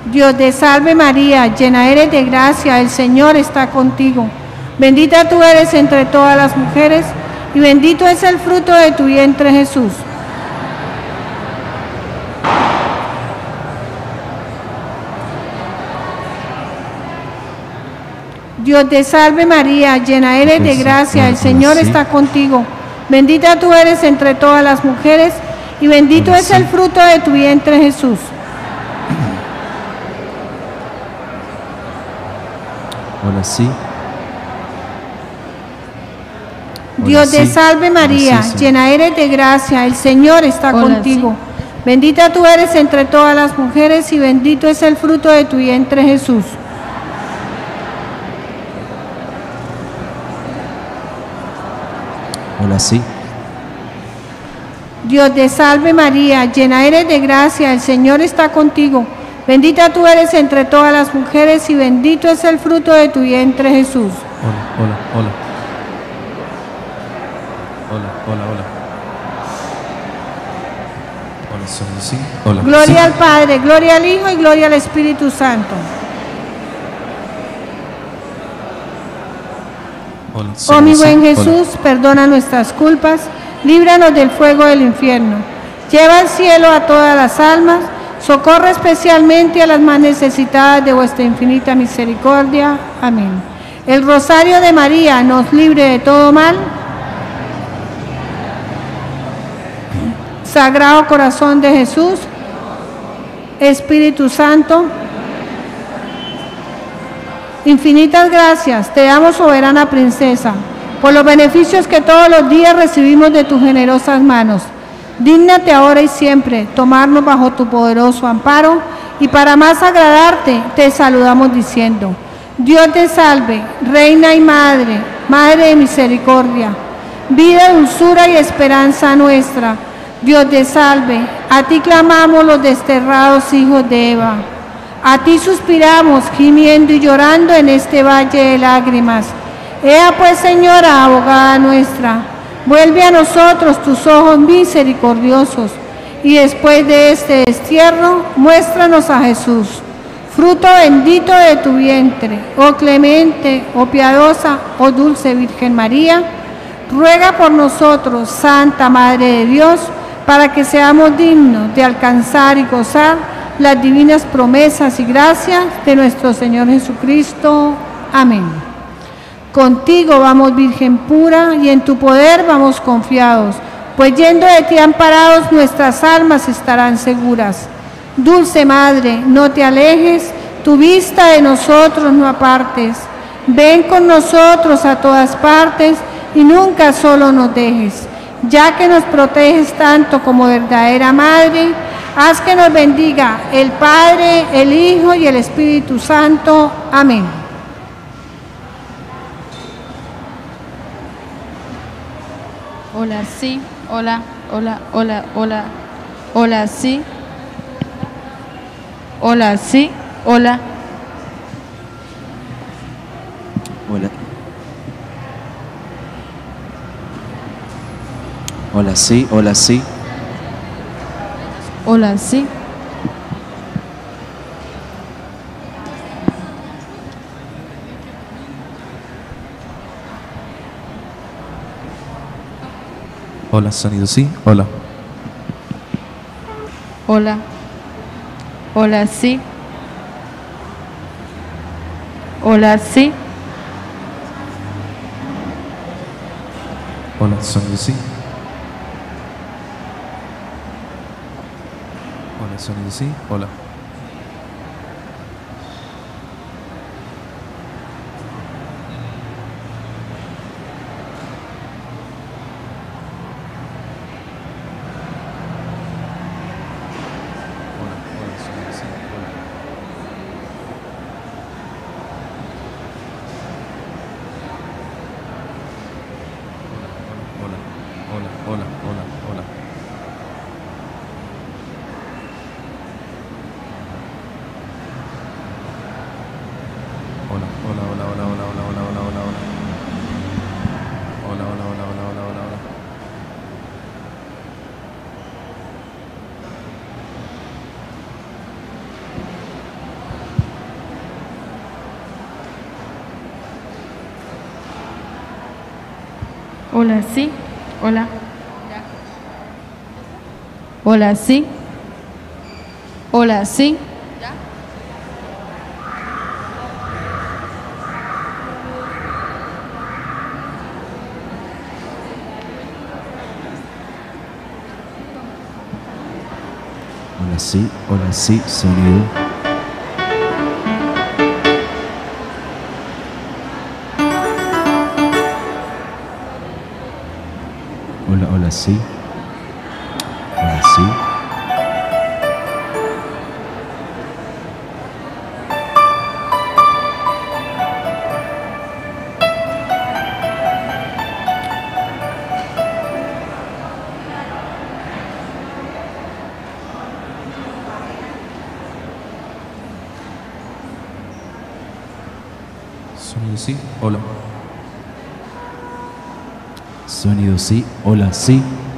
Dios te salve María, llena eres de gracia, el Señor está contigo. Bendita tú eres entre todas las mujeres, y bendito es el fruto de tu vientre Jesús. Dios te salve María, llena eres de gracia, el Señor está contigo. Bendita tú eres entre todas las mujeres, y bendito es el fruto de tu vientre Jesús. Hola, sí. Dios te salve María, llena eres de gracia, el Señor está contigo. Bendita tú eres entre todas las mujeres, y bendito es el fruto de tu vientre Jesús. Hola, sí. Dios te salve María, llena eres de gracia, el Señor está contigo. Bendita tú eres entre todas las mujeres, y bendito es el fruto de tu vientre Jesús. Hola, hola, hola. Hola, hola, hola. Hola, sí. Hola. Gloria sí. al Padre, gloria al Hijo y gloria al Espíritu Santo. Hola, Oh mi buen sí. Jesús, Hola. perdona nuestras culpas, líbranos del fuego del infierno. Lleva al cielo a todas las almas, socorre especialmente a las más necesitadas de vuestra infinita misericordia. Amén. El rosario de María nos libre de todo mal. Sagrado Corazón de Jesús, Espíritu Santo, infinitas gracias te damos, soberana princesa, por los beneficios que todos los días recibimos de tus generosas manos. Dígnate ahora y siempre tomarnos bajo tu poderoso amparo, y para más agradarte te saludamos diciendo: Dios te salve, Reina y Madre, Madre de misericordia, vida, dulzura y esperanza nuestra. Dios te salve, a ti clamamos los desterrados hijos de Eva. A ti suspiramos, gimiendo y llorando en este valle de lágrimas. Ea pues, Señora, abogada nuestra, vuelve a nosotros tus ojos misericordiosos, y después de este destierro, muéstranos a Jesús, fruto bendito de tu vientre. Oh clemente, oh piadosa, oh dulce Virgen María, ruega por nosotros, Santa Madre de Dios, para que seamos dignos de alcanzar y gozar las divinas promesas y gracias de nuestro Señor Jesucristo. Amén. Contigo vamos, Virgen pura, y en tu poder vamos confiados, pues yendo de ti amparados nuestras almas estarán seguras. Dulce Madre, no te alejes, tu vista de nosotros no apartes. Ven con nosotros a todas partes y nunca solo nos dejes. Ya que nos proteges tanto como verdadera Madre, haz que nos bendiga el Padre, el Hijo y el Espíritu Santo. Amén. Hola, sí. Hola, hola, hola, hola. Hola, sí. Hola, sí. Hola. Hola. Hola, sí. Hola, sí. Hola, sí. Hola, sonido sí. Hola. Hola. Hola, sí. Hola, sí. Hola, sonido sí. Hola, sonido sí. Hola. Hola, sí. Hola. Hola, sí. Hola, sí. Hola, sí, sonido. Hola, sí. Hola, sí. Sonido sí, hola. Sonido sí, hola, sí.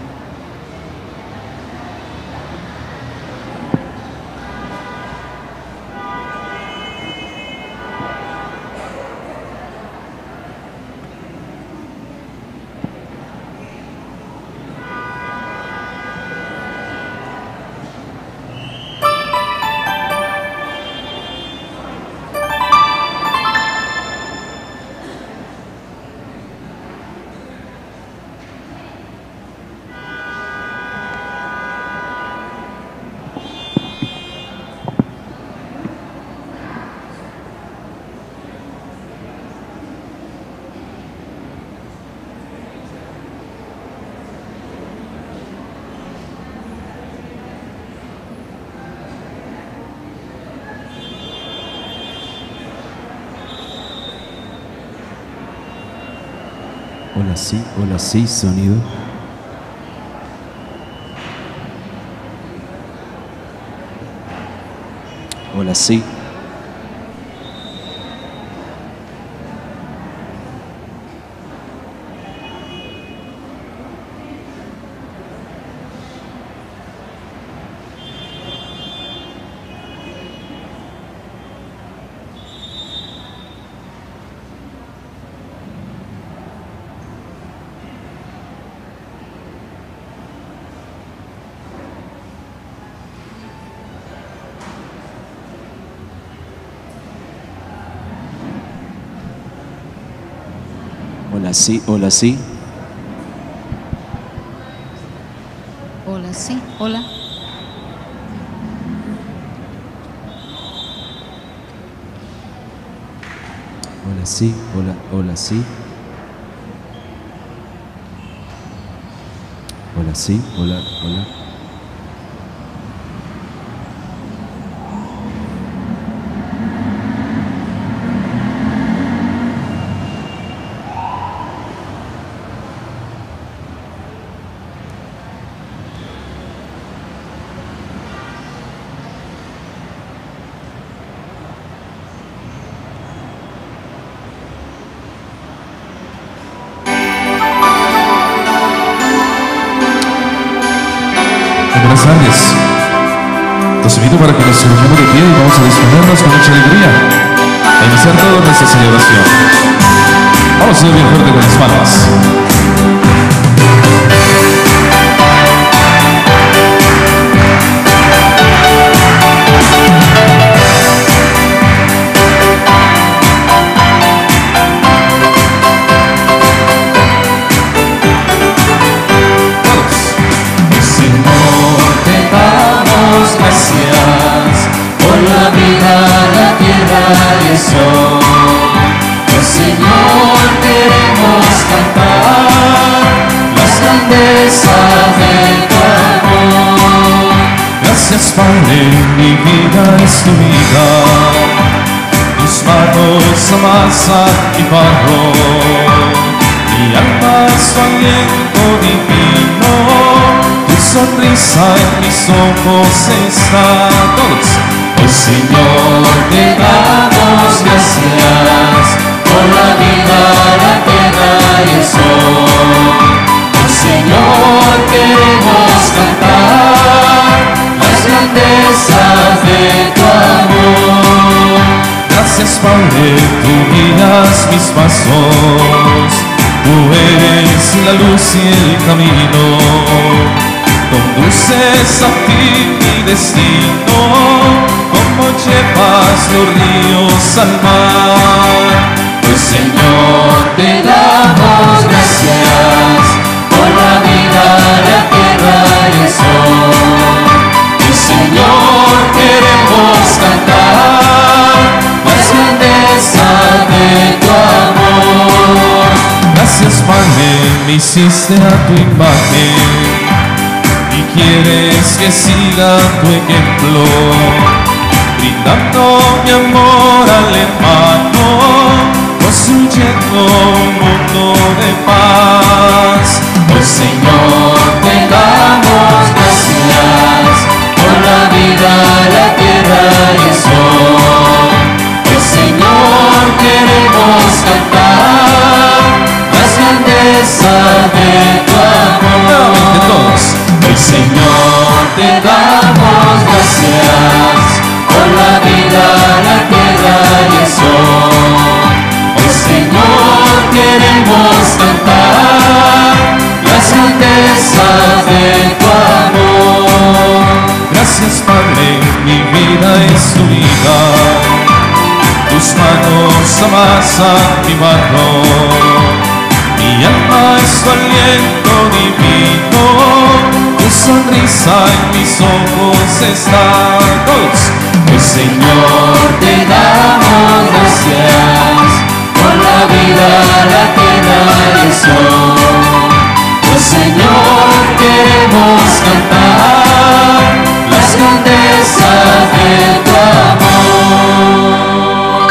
Hola, sí, sonido. Hola, sí. Hola, sí, hola, sí. Hola, sí, hola. Hola, sí, hola, sí. Hola, sí, hola. Buenas tardes. Los invito para que nos unamos de pie y vamos a disponernos con mucha alegría a iniciar toda nuestra celebración. Vamos a ser bien fuerte con las palmas. Gracias por la vida, la tierra y el sol. Oh Señor, queremos cantar las grandezas de tu amor. Gracias, Padre, mi vida es tu vida. Tus manos amasa y barro. Mi alma es tu aliento divino. Tu sonrisa en mis ojos está. Todos. Oh Señor, te damos gracias por la vida, la tierra y el sol. Oh Señor, queremos cantar las grandezas de tu amor. Gracias, Padre, tú guías mis pasos. Tú eres la luz y el camino, conduces a ti mi destino, como llevas los ríos al mar. Pues Señor, te damos gracias por la vida, la tierra y el sol. Y Señor, queremos cantar las grandezas de tu amor. Gracias, Padre, me hiciste a tu imagen y quieres que siga tu ejemplo, brindando mi amor al hermano, construyendo un mundo de paz. Pues Señor, te damos gracias por la vida, la tierra y el sol. Pues Señor, queremos cantar las grandezas de tu amor. Nuevamente todos. Pues Señor, te damos gracias por la vida, la tierra y el sol. Pues Señor, queremos cantar las grandezas de tu amor. Gracias, Padre, mi vida es tu vida, tus manos amasan mi barro, mi alma es tu aliento divino, tu sonrisa en mis ojos está. Todos. Pues Señor, te damos gracias por la vida, la tierra y el sol. Pues Señor, queremos cantar las grandezas de tu amor.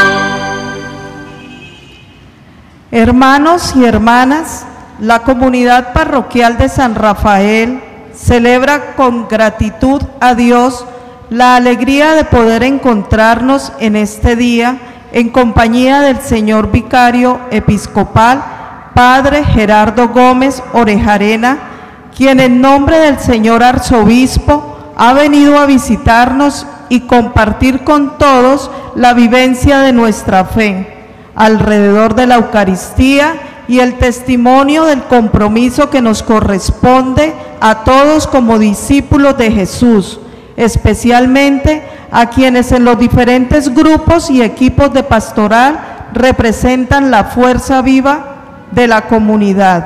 Hermanos y hermanas, la comunidad parroquial de San Rafael celebra con gratitud a Dios la alegría de poder encontrarnos en este día en compañía del señor vicario episcopal, Padre Gerardo Gómez Orejarena, quien en nombre del señor arzobispo ha venido a visitarnos y compartir con todos la vivencia de nuestra fe alrededor de la Eucaristía y el testimonio del compromiso que nos corresponde a todos como discípulos de Jesús, especialmente a quienes en los diferentes grupos y equipos de pastoral representan la fuerza viva de la comunidad.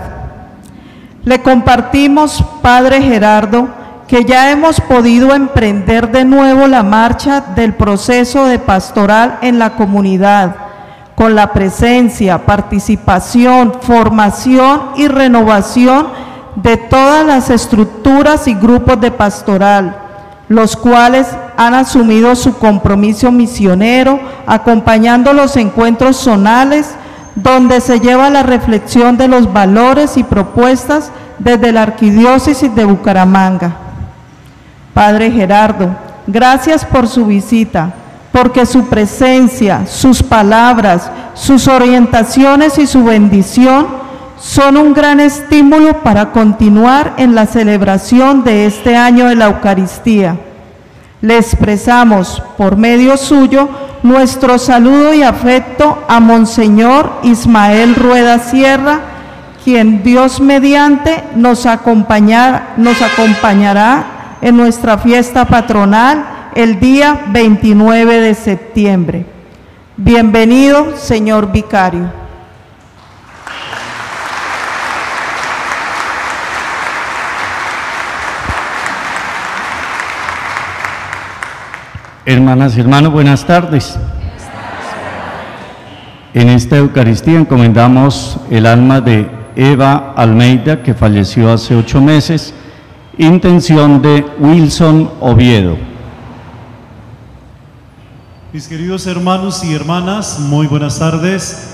Le compartimos, Padre Gerardo, que ya hemos podido emprender de nuevo la marcha del proceso de pastoral en la comunidad, con la presencia, participación, formación y renovación de todas las estructuras y grupos de pastoral, los cuales han asumido su compromiso misionero, acompañando los encuentros zonales, donde se lleva la reflexión de los valores y propuestas desde la Arquidiócesis de Bucaramanga. Padre Gerardo, gracias por su visita, porque su presencia, sus palabras, sus orientaciones y su bendición son un gran estímulo para continuar en la celebración de este año de la Eucaristía. Le expresamos por medio suyo nuestro saludo y afecto a Monseñor Ismael Rueda Sierra, quien Dios mediante nos acompañará en nuestra fiesta patronal el día 29 de septiembre. Bienvenido, señor vicario. Hermanas y hermanos, buenas tardes. En esta Eucaristía encomendamos el alma de Eva Almeida, que falleció hace 8 meses, intención de Wilson Oviedo. Mis queridos hermanos y hermanas, muy buenas tardes.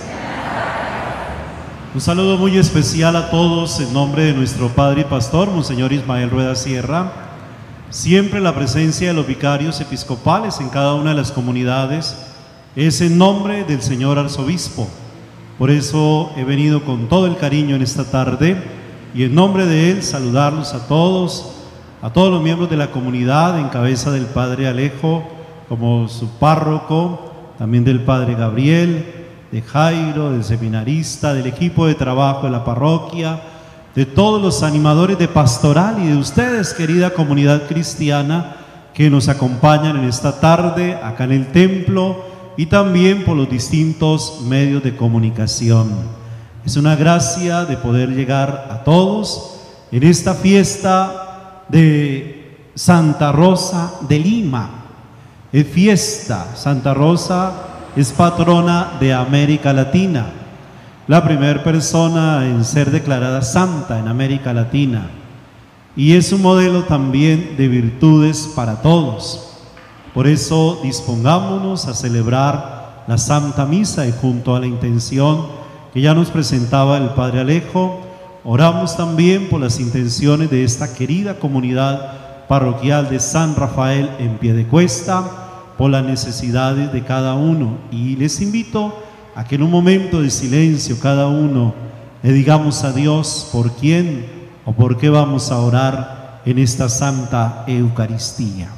Un saludo muy especial a todos en nombre de nuestro Padre y Pastor, Monseñor Ismael Rueda Sierra. Siempre la presencia de los vicarios episcopales en cada una de las comunidades es en nombre del señor arzobispo. Por eso he venido con todo el cariño en esta tarde y en nombre de él saludarlos a todos los miembros de la comunidad en cabeza del Padre Alejo como su párroco, también del Padre Gabriel, de Jairo, del seminarista, del equipo de trabajo de la parroquia, de todos los animadores de pastoral y de ustedes, querida comunidad cristiana, que nos acompañan en esta tarde acá en el templo y también por los distintos medios de comunicación. Es una gracia de poder llegar a todos en esta fiesta de Santa Rosa de Lima. Es fiesta, Santa Rosa es patrona de América Latina, la primera persona en ser declarada santa en América Latina, y es un modelo también de virtudes para todos. Por eso dispongámonos a celebrar la Santa Misa y junto a la intención que ya nos presentaba el Padre Alejo, oramos también por las intenciones de esta querida comunidad parroquial de San Rafael en Piedecuesta, por las necesidades de cada uno, y les invito a que en un momento de silencio cada uno le digamos a Dios por quién o por qué vamos a orar en esta Santa Eucaristía.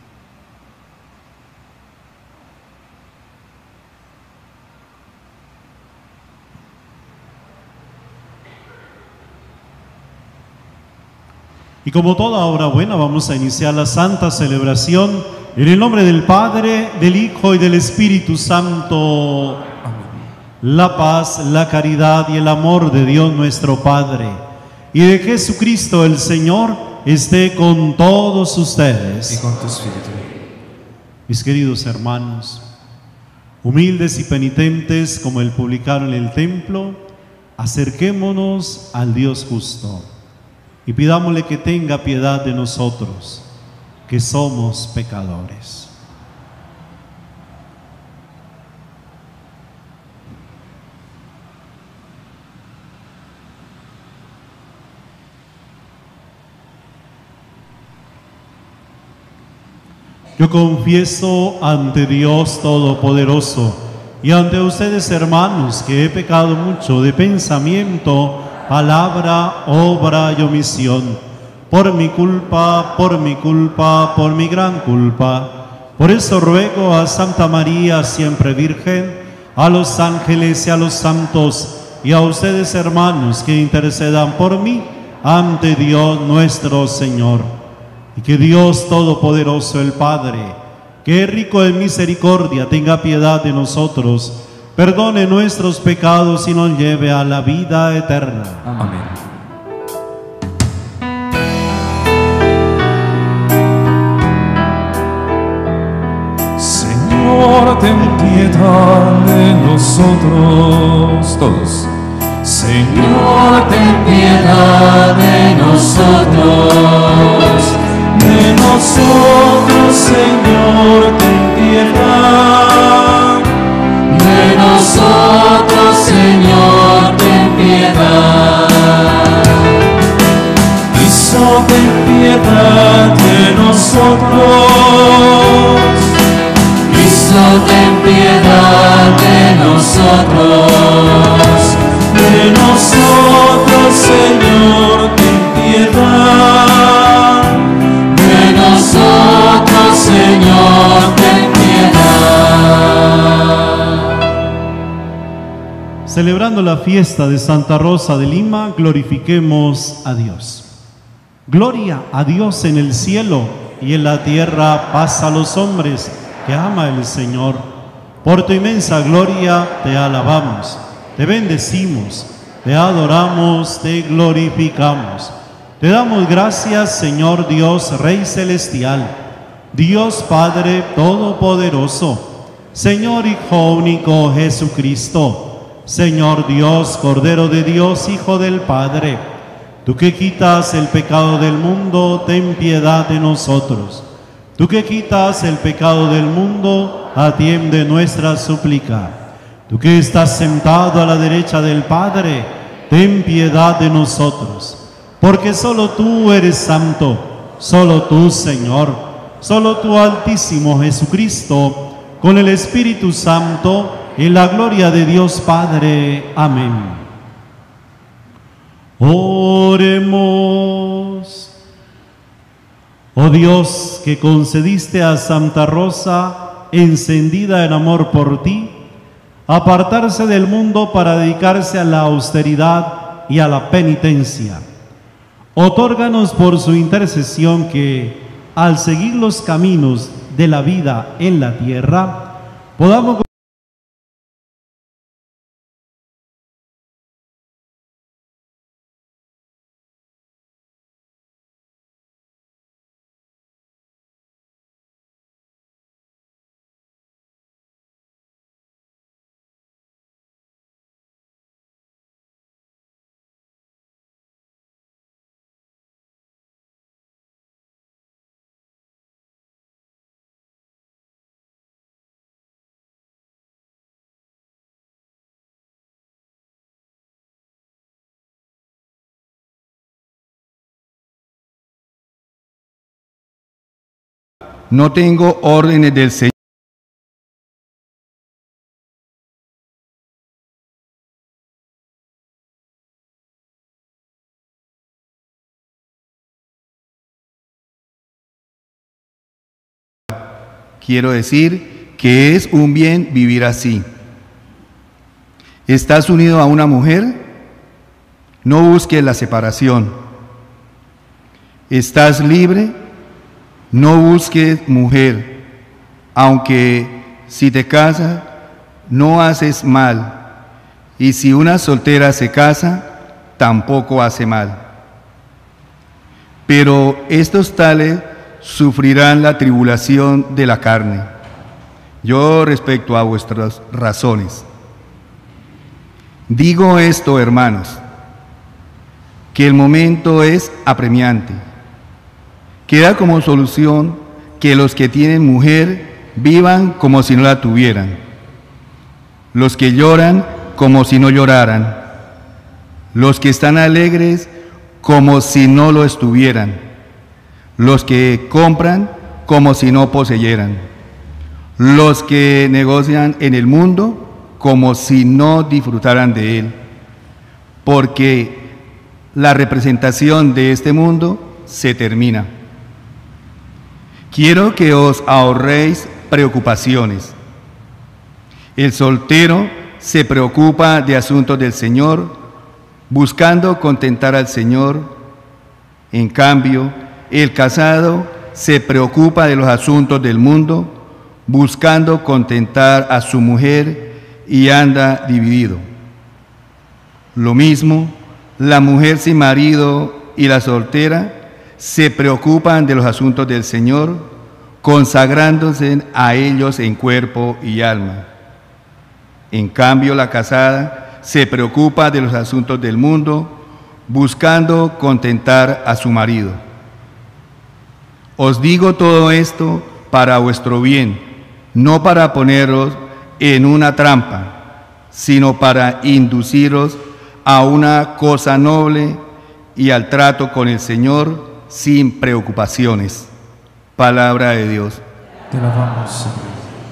Y como toda hora buena, vamos a iniciar la santa celebración en el nombre del Padre, del Hijo y del Espíritu Santo. La paz, la caridad y el amor de Dios nuestro Padre y de Jesucristo el Señor esté con todos ustedes. Y con tu espíritu. Mis queridos hermanos, humildes y penitentes como el publicano en el templo, acerquémonos al Dios justo y pidámosle que tenga piedad de nosotros, que somos pecadores. Yo confieso ante Dios Todopoderoso y ante ustedes, hermanos, que he pecado mucho de pensamiento, palabra, obra y omisión, por mi culpa, por mi gran culpa. Por eso ruego a Santa María, siempre Virgen, a los ángeles y a los santos, y a ustedes, hermanos, que intercedan por mí ante Dios nuestro Señor. Y que Dios Todopoderoso, el Padre, que es rico en misericordia, tenga piedad de nosotros, perdone nuestros pecados y nos lleve a la vida eterna. Amén. Señor, ten piedad de nosotros. Todos. Señor, ten piedad de nosotros. De nosotros, Señor, ten piedad. De nosotros, Señor, ten piedad. Cristo, ten piedad de nosotros. Cristo, ten piedad de nosotros. De nosotros, Señor, ten piedad. De nosotros, Señor, ten piedad. Celebrando la fiesta de Santa Rosa de Lima, glorifiquemos a Dios. Gloria a Dios en el cielo y en la tierra paz a los hombres que ama el Señor. Por tu inmensa gloria te alabamos, te bendecimos, te adoramos, te glorificamos. Te damos gracias, Señor Dios, Rey Celestial, Dios Padre Todopoderoso, Señor Hijo único Jesucristo, Señor Dios, Cordero de Dios, Hijo del Padre. Tú que quitas el pecado del mundo, ten piedad de nosotros. Tú que quitas el pecado del mundo, atiende nuestra súplica. Tú que estás sentado a la derecha del Padre, ten piedad de nosotros. Porque solo tú eres santo, solo tú, Señor, solo tú, Altísimo Jesucristo, con el Espíritu Santo, en la gloria de Dios Padre. Amén. Oremos. Oh Dios, que concediste a Santa Rosa, encendida en amor por ti, apartarse del mundo para dedicarse a la austeridad y a la penitencia. Otórganos por su intercesión que, al seguir los caminos de la vida en la tierra, podamos no tengo órdenes del Señor. Quiero decir que es un bien vivir así. ¿Estás unido a una mujer? No busques la separación. ¿Estás libre? No busques mujer, aunque si te casas, no haces mal, y si una soltera se casa, tampoco hace mal. Pero estos tales sufrirán la tribulación de la carne. Yo respecto a vuestras razones. Digo esto, hermanos, que el momento es apremiante. Queda como solución que los que tienen mujer vivan como si no la tuvieran, los que lloran como si no lloraran, los que están alegres como si no lo estuvieran, los que compran como si no poseyeran, los que negocian en el mundo como si no disfrutaran de él, porque la representación de este mundo se termina. Quiero que os ahorréis preocupaciones. El soltero se preocupa de asuntos del Señor, buscando contentar al Señor. En cambio, el casado se preocupa de los asuntos del mundo, buscando contentar a su mujer y anda dividido. Lo mismo, la mujer sin marido y la soltera se preocupan de los asuntos del Señor, consagrándose a ellos en cuerpo y alma. En cambio, la casada se preocupa de los asuntos del mundo, buscando contentar a su marido. Os digo todo esto para vuestro bien, no para poneros en una trampa, sino para induciros a una cosa noble y al trato con el Señor sin preocupaciones. Palabra de Dios. Te alabamos, Señor.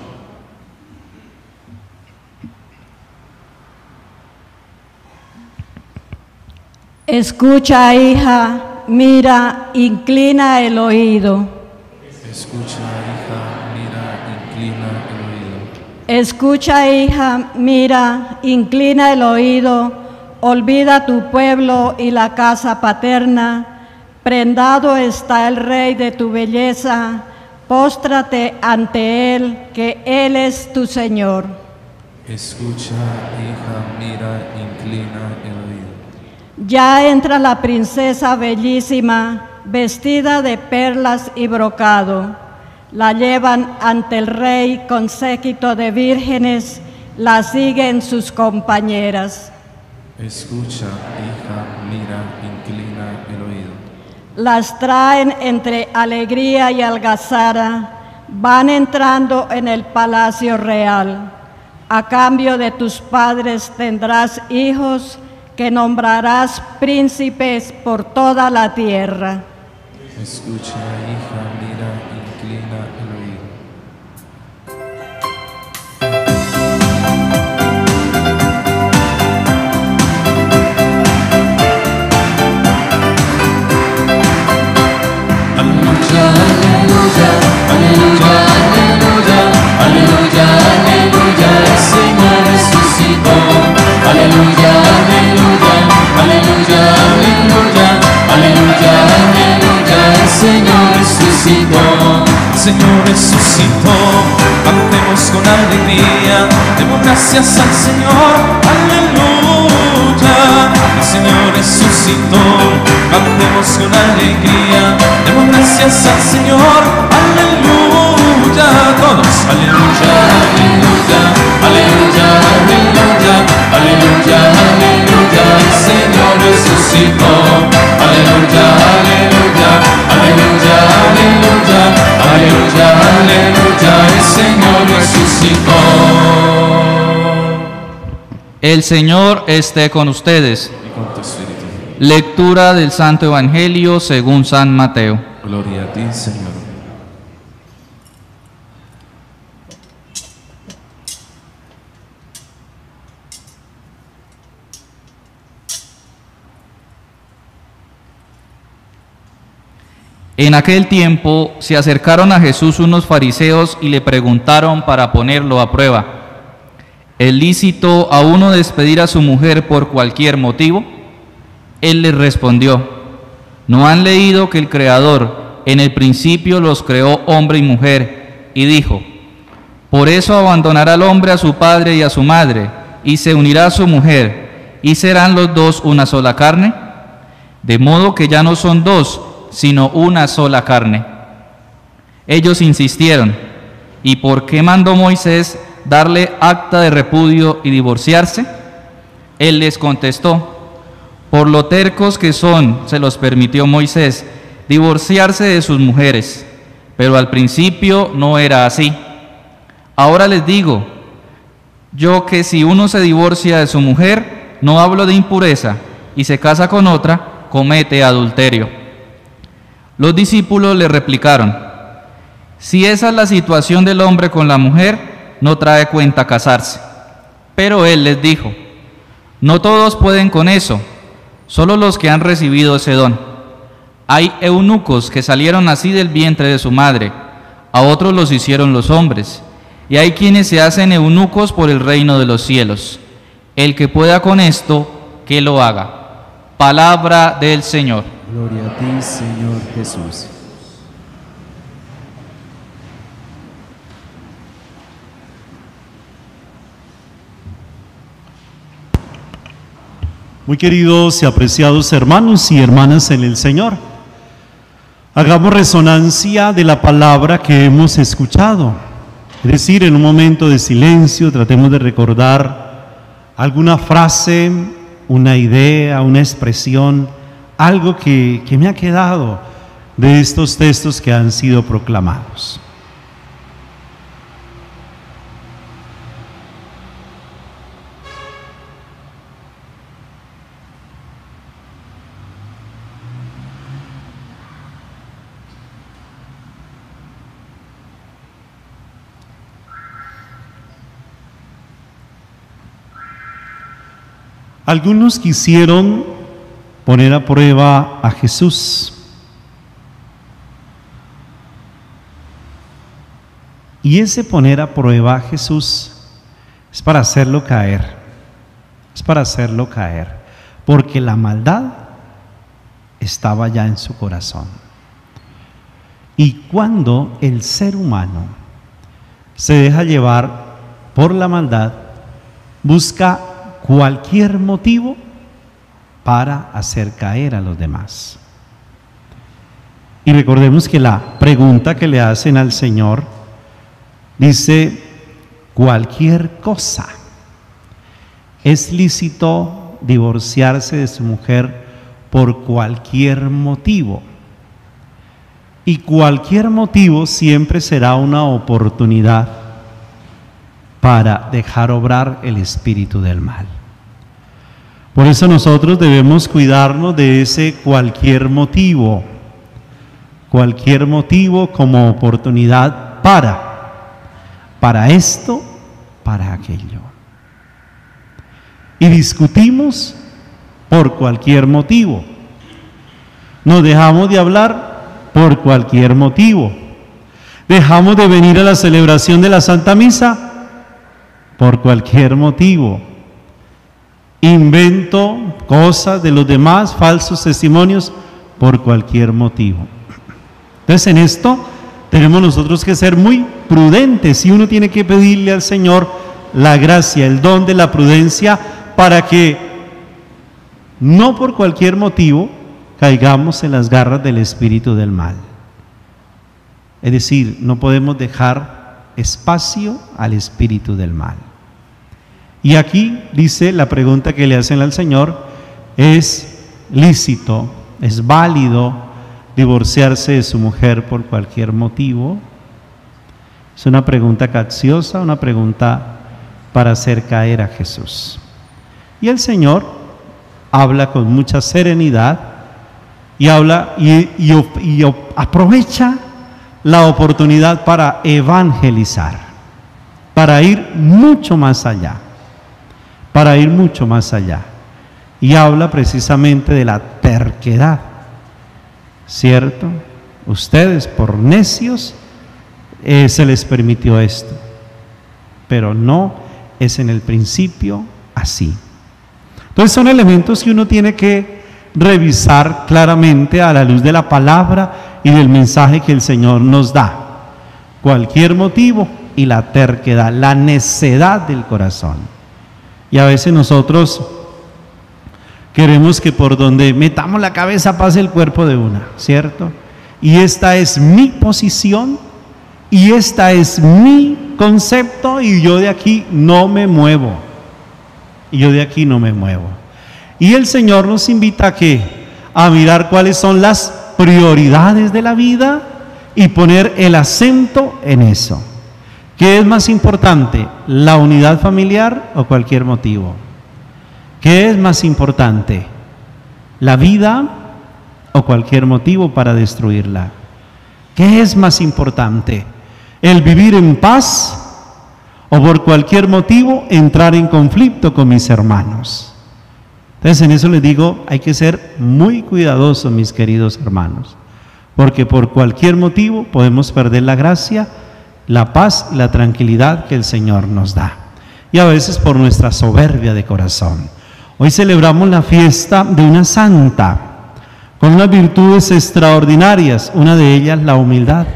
Escucha, hija, mira, inclina el oído. Escucha, hija, mira, inclina el oído. Escucha, hija, mira, inclina el oído. Olvida tu pueblo y la casa paterna. Prendado está el rey de tu belleza. Póstrate ante él, que él es tu Señor. Escucha, hija, mira, inclina el oído. Ya entra la princesa bellísima, vestida de perlas y brocado. La llevan ante el rey con séquito de vírgenes, la siguen sus compañeras. Escucha, hija, mira, inclina el oído. Las traen entre alegría y algazara, van entrando en el palacio real. A cambio de tus padres tendrás hijos, que nombrarás príncipes por toda la tierra. Escucha, hija, mira, inclina el oído. Aleluya, aleluya, aleluya, aleluya, aleluya, aleluya, el Señor es Señor resucitó, cantemos con alegría, demos gracias al Señor, aleluya. El Señor resucitó, cantemos con alegría, demos gracias al Señor, aleluya. Todos, aleluya, aleluya, aleluya, aleluya, aleluya, aleluya. El Señor resucitó, aleluya, aleluya, aleluya, aleluya, aleluya, aleluya. El Señor resucitó. El Señor esté con ustedes. Y con tu espíritu. Lectura del Santo Evangelio según San Mateo. Gloria a ti, Señor. En aquel tiempo se acercaron a Jesús unos fariseos y le preguntaron para ponerlo a prueba: ¿es lícito a uno despedir a su mujer por cualquier motivo? Él les respondió: ¿no han leído que el Creador en el principio los creó hombre y mujer? Y dijo: por eso abandonará el hombre a su padre y a su madre, y se unirá a su mujer, y serán los dos una sola carne. De modo que ya no son dos, sino una sola carne. Ellos insistieron: ¿y por qué mandó Moisés darle acta de repudio y divorciarse? Él les contestó: por lo tercos que son, se los permitió Moisés divorciarse de sus mujeres, pero al principio no era así. Ahora les digo yo que si uno se divorcia de su mujer, no hablo de impureza, y se casa con otra, comete adulterio. Los discípulos le replicaron: si esa es la situación del hombre con la mujer, no trae cuenta casarse. Pero él les dijo: no todos pueden con eso, solo los que han recibido ese don. Hay eunucos que salieron así del vientre de su madre, a otros los hicieron los hombres, y hay quienes se hacen eunucos por el reino de los cielos. El que pueda con esto, que lo haga. Palabra del Señor. Gloria a ti, Señor Jesús. Muy queridos y apreciados hermanos y hermanas en el Señor, hagamos resonancia de la palabra que hemos escuchado. Es decir, en un momento de silencio tratemos de recordar alguna frase, una idea, una expresión, algo que me ha quedado de estos textos que han sido proclamados. Algunos quisieron poner a prueba a Jesús. Y ese poner a prueba a Jesús es para hacerlo caer. Es para hacerlo caer. Porque la maldad estaba ya en su corazón. Y cuando el ser humano se deja llevar por la maldad, busca cualquier motivo para hacer caer a los demás. Y recordemos que la pregunta que le hacen al Señor dice: cualquier cosa. ¿Es lícito divorciarse de su mujer por cualquier motivo? Y cualquier motivo siempre será una oportunidad para dejar obrar el espíritu del mal. Por eso nosotros debemos cuidarnos de ese cualquier motivo como oportunidad para esto, para aquello. Y discutimos por cualquier motivo. Nos dejamos de hablar por cualquier motivo. Dejamos de venir a la celebración de la Santa Misa por cualquier motivo. Invento cosas de los demás, falsos testimonios, por cualquier motivo. Entonces en esto tenemos nosotros que ser muy prudentes y uno tiene que pedirle al Señor la gracia, el don de la prudencia, para que no por cualquier motivo caigamos en las garras del espíritu del mal. Es decir, no podemos dejar espacio al espíritu del mal. Y aquí dice la pregunta que le hacen al Señor: ¿es lícito, es válido divorciarse de su mujer por cualquier motivo? Es una pregunta capciosa, una pregunta para hacer caer a Jesús. Y el Señor habla con mucha serenidad y habla y aprovecha la oportunidad para evangelizar, para ir mucho más allá, y habla precisamente de la terquedad, ¿cierto? Ustedes por necios se les permitió esto, pero no es en el principio así. Entonces son elementos que uno tiene que revisar claramente a la luz de la palabra y del mensaje que el Señor nos da. Cualquier motivo y la terquedad, la necedad del corazón. Y a veces nosotros queremos que por donde metamos la cabeza pase el cuerpo de una, ¿cierto? Y esta es mi posición y esta es mi concepto y yo de aquí no me muevo. Y el Señor nos invita a ¿qué? A mirar cuáles son las prioridades de la vida y poner el acento en eso. ¿Qué es más importante? ¿La unidad familiar o cualquier motivo? ¿Qué es más importante? ¿La vida o cualquier motivo para destruirla? ¿Qué es más importante? ¿El vivir en paz o por cualquier motivo entrar en conflicto con mis hermanos? Entonces en eso les digo, hay que ser muy cuidadosos, mis queridos hermanos, porque por cualquier motivo podemos perder la gracia, la paz y la tranquilidad que el Señor nos da, y a veces por nuestra soberbia de corazón. Hoy celebramos la fiesta de una santa con unas virtudes extraordinarias, una de ellas la humildad.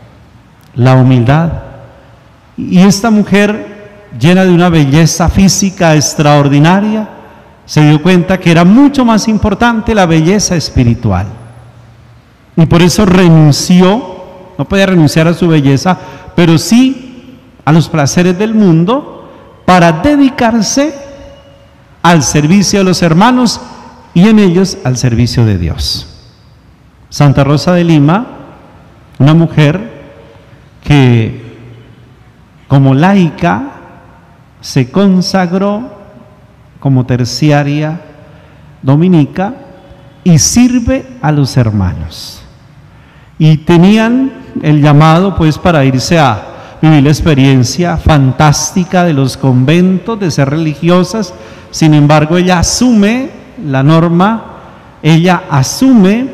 Y esta mujer, llena de una belleza física extraordinaria, se dio cuenta que era mucho más importante la belleza espiritual. Y por eso renunció, no podía renunciar a su belleza, pero sí a los placeres del mundo, para dedicarse al servicio de los hermanos y en ellos al servicio de Dios. Santa Rosa de Lima, una mujer que como laica se consagró como terciaria dominica y sirve a los hermanos. Y tenían el llamado pues para irse a vivir la experiencia fantástica de los conventos, de ser religiosas. Sin embargo, ella asume la norma, ella asume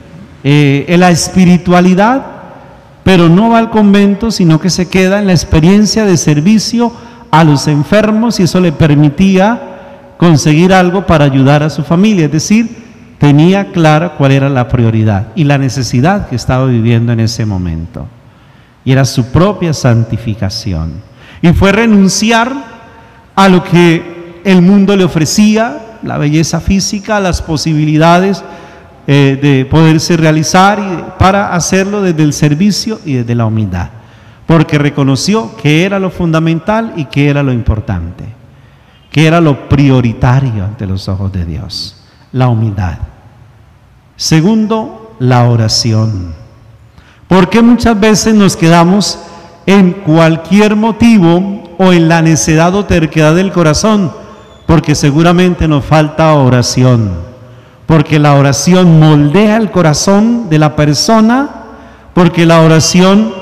la espiritualidad, pero no va al convento, sino que se queda en la experiencia de servicio a los enfermos, y eso le permitía conseguir algo para ayudar a su familia. Es decir, tenía clara cuál era la prioridad y la necesidad que estaba viviendo en ese momento, y era su propia santificación. Y fue renunciar a lo que el mundo le ofrecía, la belleza física, las posibilidades de poderse realizar, y para hacerlo desde el servicio y desde la humildad, porque reconoció que era lo fundamental y que era lo importante, que era lo prioritario ante los ojos de Dios: la humildad. Segundo, la oración. Porque muchas veces nos quedamos en cualquier motivo o en la necedad o terquedad del corazón, porque seguramente nos falta oración, porque la oración moldea el corazón de la persona, porque la oración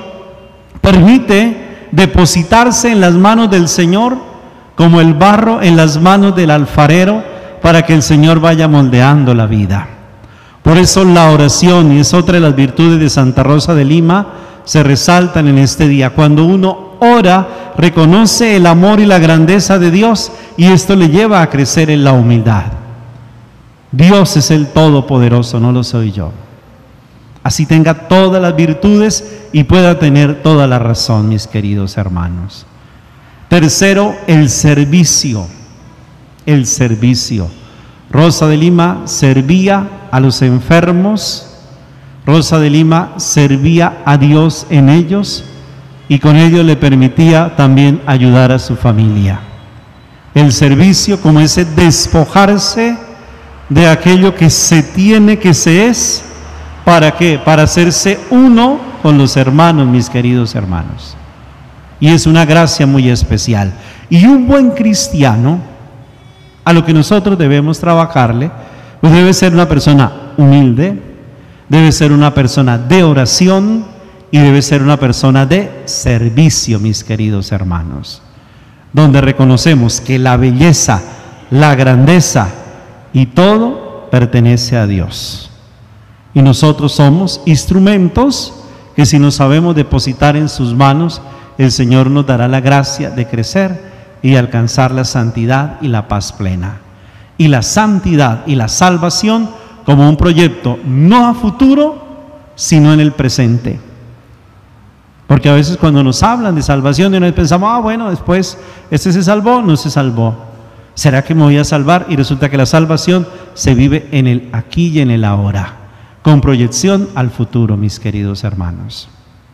permite depositarse en las manos del Señor como el barro en las manos del alfarero, para que el Señor vaya moldeando la vida. Por eso la oración, y es otra de las virtudes de Santa Rosa de Lima, se resaltan en este día. Cuando uno ora, reconoce el amor y la grandeza de Dios, y esto le lleva a crecer en la humildad. Dios es el Todopoderoso, no lo soy yo. así tenga todas las virtudes y pueda tener toda la razón, mis queridos hermanos. Tercero, el servicio. El servicio. Rosa de Lima servía a los enfermos, Rosa de Lima servía a Dios en ellos y con ello le permitía también ayudar a su familia. El servicio como ese despojarse de aquello que se tiene, que se es, ¿para qué? Para hacerse uno con los hermanos, mis queridos hermanos. Y es una gracia muy especial. Y un buen cristiano, a lo que nosotros debemos trabajarle, pues debe ser una persona humilde, debe ser una persona de oración y debe ser una persona de servicio, mis queridos hermanos, donde reconocemos que la belleza, la grandeza y todo pertenece a Dios. Y nosotros somos instrumentos que si nos sabemos depositar en sus manos, el Señor nos dará la gracia de crecer y alcanzar la santidad y la paz plena. Y la santidad y la salvación como un proyecto no a futuro, sino en el presente. Porque a veces cuando nos hablan de salvación, y nos pensamos, bueno, después, este se salvó, no se salvó. ¿Será que me voy a salvar? Y resulta que la salvación se vive en el aquí y en el ahora, con proyección al futuro, mis queridos hermanos.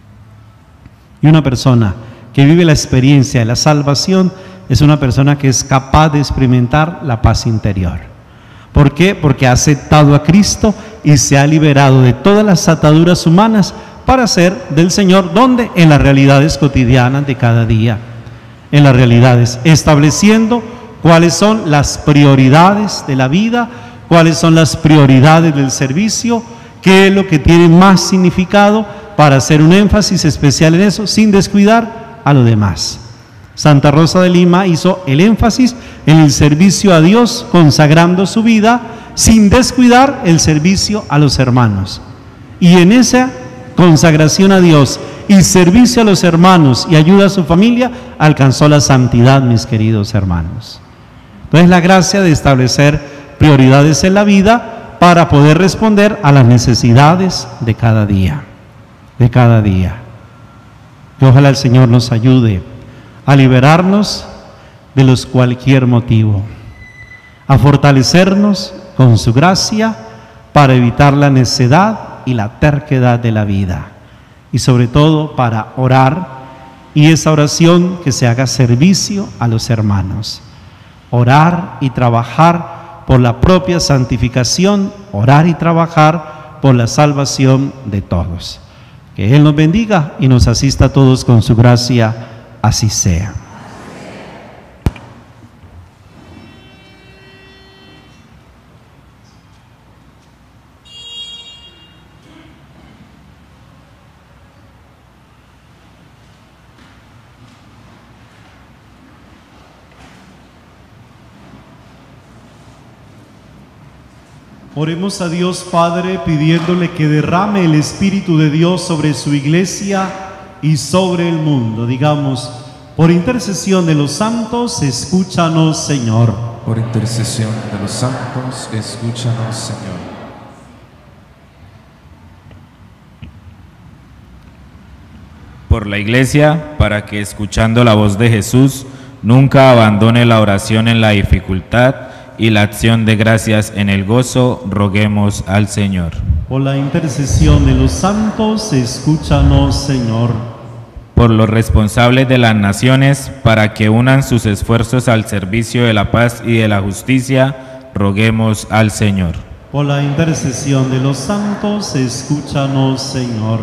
Y una persona que vive la experiencia de la salvación es una persona que es capaz de experimentar la paz interior. ¿Por qué? Porque ha aceptado a Cristo y se ha liberado de todas las ataduras humanas para ser del Señor. ¿Dónde? En las realidades cotidianas de cada día. En las realidades, estableciendo cuáles son las prioridades de la vida, cuáles son las prioridades del servicio, qué es lo que tiene más significado para hacer un énfasis especial en eso, sin descuidar a lo demás. Santa Rosa de Lima hizo el énfasis en el servicio a Dios, consagrando su vida, sin descuidar el servicio a los hermanos. Y en esa consagración a Dios y servicio a los hermanos y ayuda a su familia, alcanzó la santidad, mis queridos hermanos. Entonces, la gracia de establecer prioridades en la vida para poder responder a las necesidades de cada día, de cada día. Y ojalá el Señor nos ayude a liberarnos de los cualquier motivo, a fortalecernos con su gracia para evitar la necedad y la terquedad de la vida, y sobre todo para orar, y esa oración que se haga servicio a los hermanos, orar y trabajar por la propia santificación, orar y trabajar por la salvación de todos. Que Él nos bendiga y nos asista a todos con su gracia. Así sea. Oremos a Dios Padre pidiéndole que derrame el Espíritu de Dios sobre su iglesia y sobre el mundo. Digamos, por intercesión de los santos, escúchanos, Señor. Por intercesión de los santos, escúchanos, Señor. Por la Iglesia, para que escuchando la voz de Jesús, nunca abandone la oración en la dificultad y la acción de gracias en el gozo, roguemos al Señor. Por la intercesión de los santos, escúchanos, Señor. Por los responsables de las naciones, para que unan sus esfuerzos al servicio de la paz y de la justicia, roguemos al Señor. Por la intercesión de los santos, escúchanos, Señor.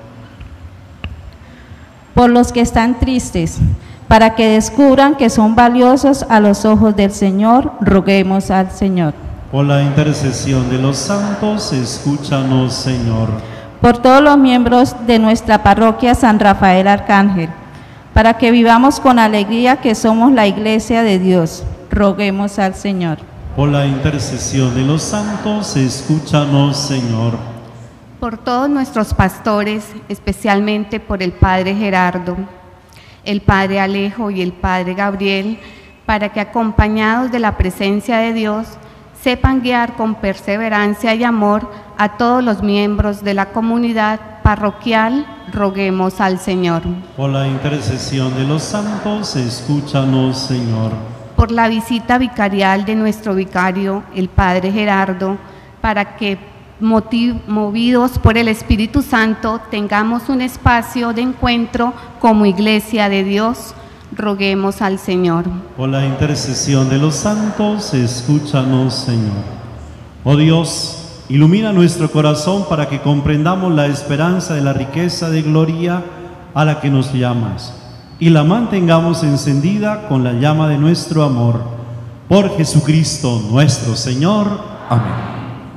Por los que están tristes, para que descubran que son valiosos a los ojos del Señor, roguemos al Señor. Por la intercesión de los santos, escúchanos, Señor. Por todos los miembros de nuestra parroquia San Rafael Arcángel, para que vivamos con alegría que somos la Iglesia de Dios, roguemos al Señor. Por la intercesión de los santos, escúchanos, Señor. Por todos nuestros pastores, especialmente por el Padre Gerardo, el Padre Alejo y el Padre Gabriel, para que acompañados de la presencia de Dios, sepan guiar con perseverancia y amor a todos los miembros de la comunidad parroquial, roguemos al Señor. Por la intercesión de los santos, escúchanos, Señor. Por la visita vicarial de nuestro vicario, el Padre Gerardo, para que, movidos por el Espíritu Santo, tengamos un espacio de encuentro como Iglesia de Dios, roguemos al Señor. Por la intercesión de los santos, escúchanos, Señor. Oh Dios, ilumina nuestro corazón para que comprendamos la esperanza de la riqueza de gloria a la que nos llamas y la mantengamos encendida con la llama de nuestro amor. Por Jesucristo nuestro Señor. Amén.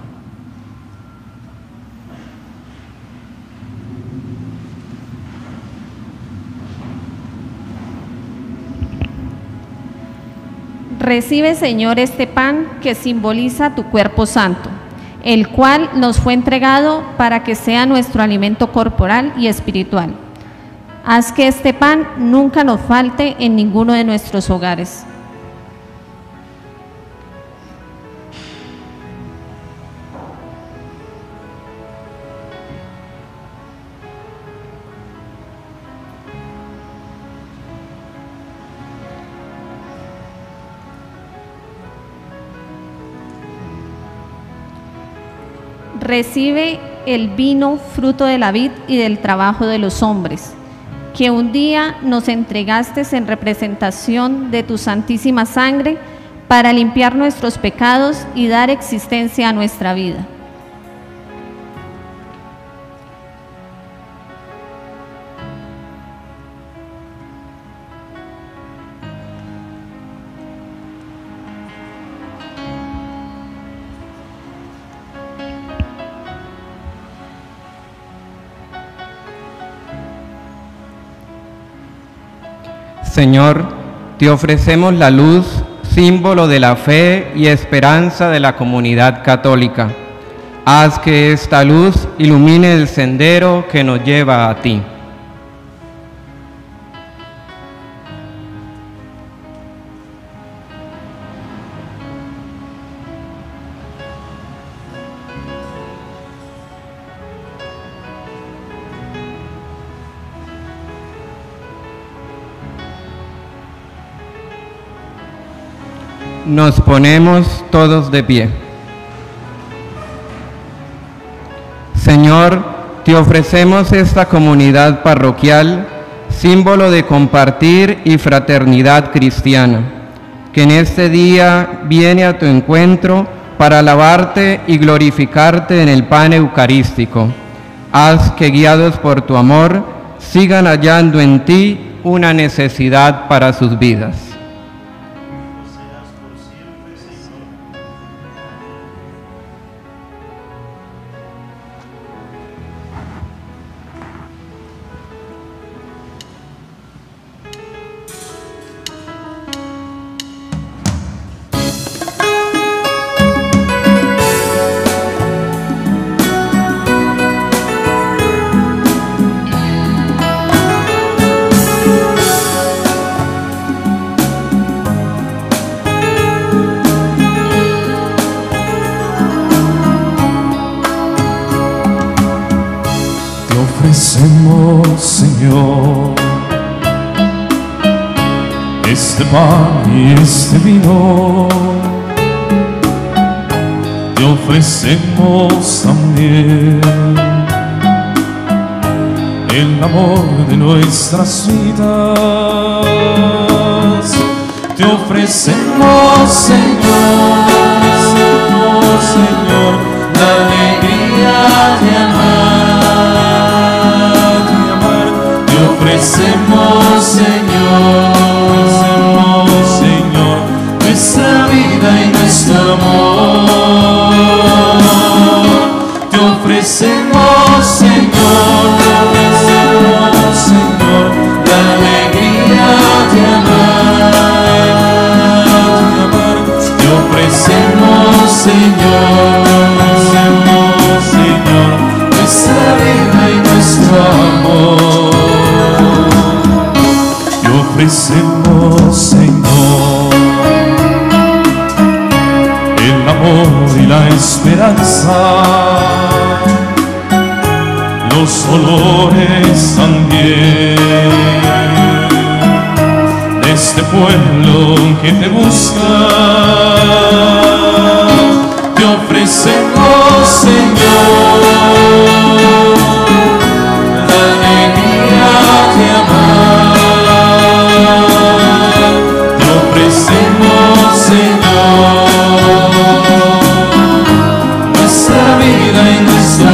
Recibe, Señor, este pan que simboliza tu cuerpo santo, el cual nos fue entregado para que sea nuestro alimento corporal y espiritual. Haz que este pan nunca nos falte en ninguno de nuestros hogares. Recibe el vino, fruto de la vid y del trabajo de los hombres, que un día nos entregaste en representación de tu santísima sangre para limpiar nuestros pecados y dar existencia a nuestra vida. Señor, te ofrecemos la luz, símbolo de la fe y esperanza de la comunidad católica. Haz que esta luz ilumine el sendero que nos lleva a ti. Nos ponemos todos de pie. Señor, te ofrecemos esta comunidad parroquial, símbolo de compartir y fraternidad cristiana, que en este día viene a tu encuentro para alabarte y glorificarte en el pan eucarístico. Haz que, guiados por tu amor, sigan hallando en ti una necesidad para sus vidas. Ofrecemos, Señor, este pan y este vino. Te ofrecemos también el amor de nuestras vidas. Te ofrecemos, Señor, la alegría de amar. Te ofrecemos, Señor, nuestra vida y nuestro amor. Te ofrecemos, Señor, la alegría de amar. Te ofrecemos, Señor, nuestra vida y nuestro amor. Te ofrecemos, Señor, el amor amor y la esperanza, los olores también de este pueblo que te busca. Te ofrecemos, Señor, la alegría de amar. Te ofrecemos, Señor, nuestra vida y nuestro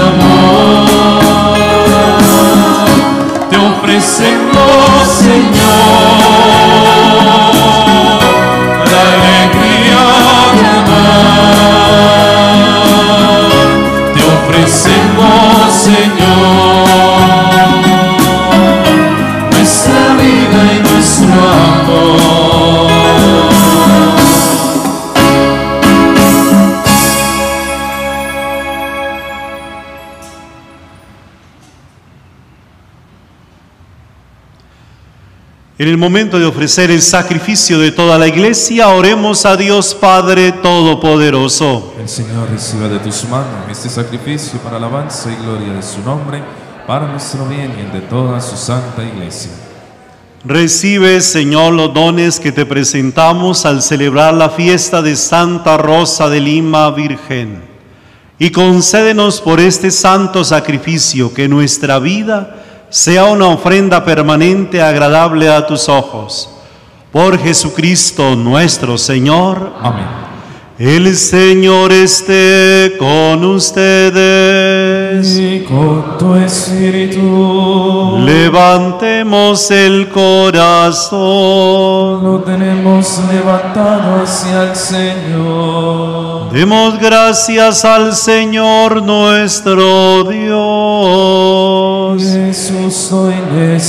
amor. Te ofrecemos, Señor, la alegría de amar. Te ofrecemos, Señor, nuestra vida y nuestro amor. En el momento de ofrecer el sacrificio de toda la Iglesia, oremos a Dios Padre Todopoderoso. El Señor reciba de tus manos este sacrificio para alabanza y gloria de su nombre, para nuestro bien y el de toda su santa Iglesia. Recibe, Señor, los dones que te presentamos al celebrar la fiesta de Santa Rosa de Lima, Virgen. Y concédenos por este santo sacrificio que nuestra vida sea una ofrenda permanente agradable a tus ojos. Por Jesucristo nuestro Señor. Amén. El Señor esté con ustedes. Y con tu espíritu. Levantemos el corazón. Lo tenemos levantado hacia el Señor. Demos gracias al Señor nuestro Dios. Es justo y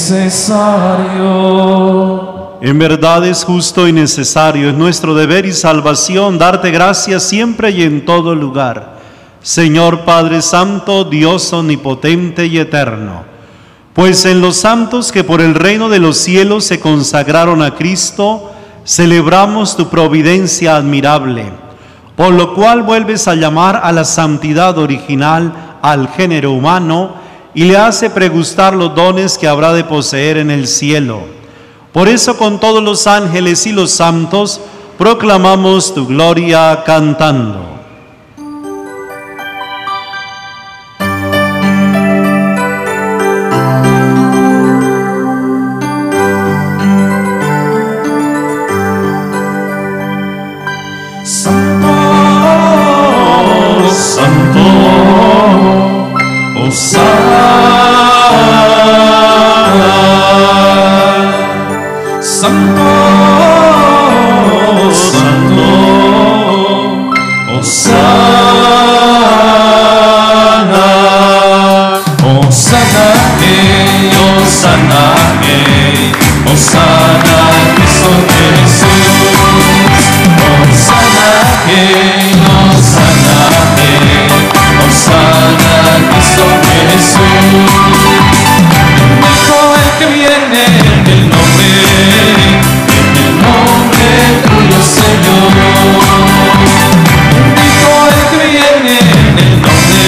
necesario. En verdad es justo y necesario, es nuestro deber y salvación darte gracias siempre y en todo lugar. Señor Padre Santo, Dios omnipotente y eterno, pues en los santos que por el reino de los cielos se consagraron a Cristo, celebramos tu providencia admirable, por lo cual vuelves a llamar a la santidad original al género humano y le hace pregustar los dones que habrá de poseer en el cielo. Por eso con todos los ángeles y los santos proclamamos tu gloria cantando. Santo, Santo, Hosana. Santo, Santo, Hosana, Hosana, Hosana, Hosana, Cristo Jesús. Hosana, Hosana, Hosana, Cristo Jesús. Bendito el que viene en el nombre tuyo, Señor. Bendito el que viene en el nombre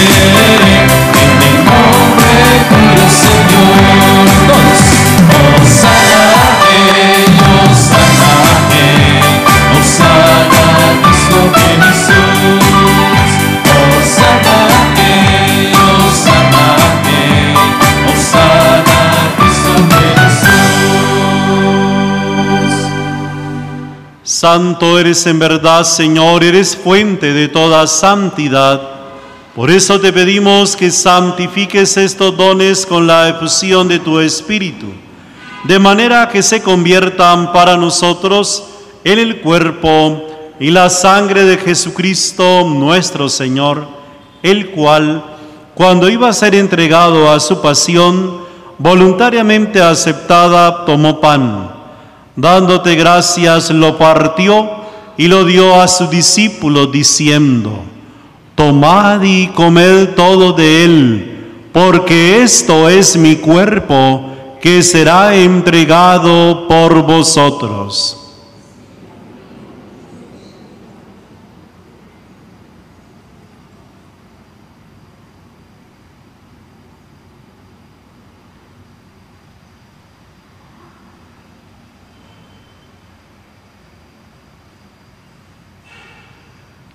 tuyo, Señor. Todos. Hosana, Hosana, Hosana, Cristo Jesús. Hosana, Hosana, Hosana, Cristo Jesús. Santo eres en verdad, Señor, eres fuente de toda santidad. Por eso te pedimos que santifiques estos dones con la efusión de tu Espíritu, de manera que se conviertan para nosotros en el cuerpo y la sangre de Jesucristo nuestro Señor, el cual, cuando iba a ser entregado a su pasión, voluntariamente aceptada, tomó pan. Dándote gracias, lo partió y lo dio a sus discípulos, diciendo: tomad y comed todo de él, porque esto es mi cuerpo, que será entregado por vosotros.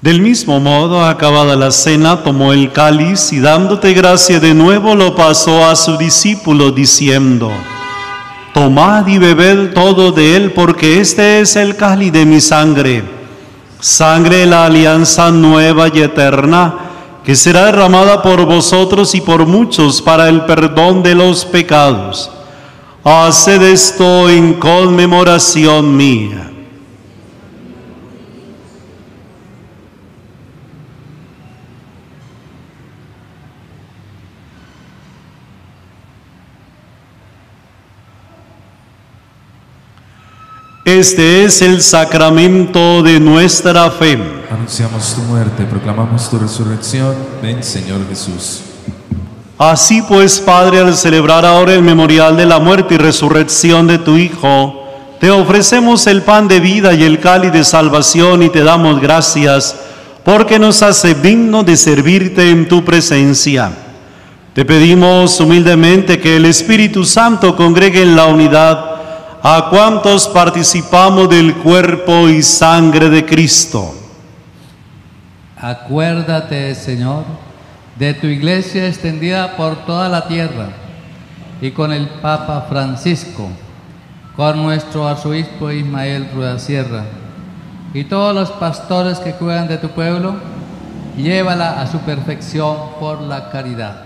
Del mismo modo, acabada la cena, tomó el cáliz y dándote gracia de nuevo lo pasó a su discípulo diciendo: Tomad y bebed todo de él, porque este es el cáliz de mi sangre, sangre de la alianza nueva y eterna, que será derramada por vosotros y por muchos para el perdón de los pecados. Haced esto en conmemoración mía. Este es el sacramento de nuestra fe. Anunciamos tu muerte, proclamamos tu resurrección. Ven, Señor Jesús. Así pues, Padre, al celebrar ahora el memorial de la muerte y resurrección de tu Hijo, te ofrecemos el pan de vida y el cáliz de salvación y te damos gracias porque nos hace digno de servirte en tu presencia. Te pedimos humildemente que el Espíritu Santo congregue en la unidad a cuantos participamos del cuerpo y sangre de Cristo. Acuérdate, Señor, de tu iglesia extendida por toda la tierra y con el Papa Francisco, con nuestro arzobispo Ismael Rueda Sierra y todos los pastores que cuidan de tu pueblo, llévala a su perfección por la caridad.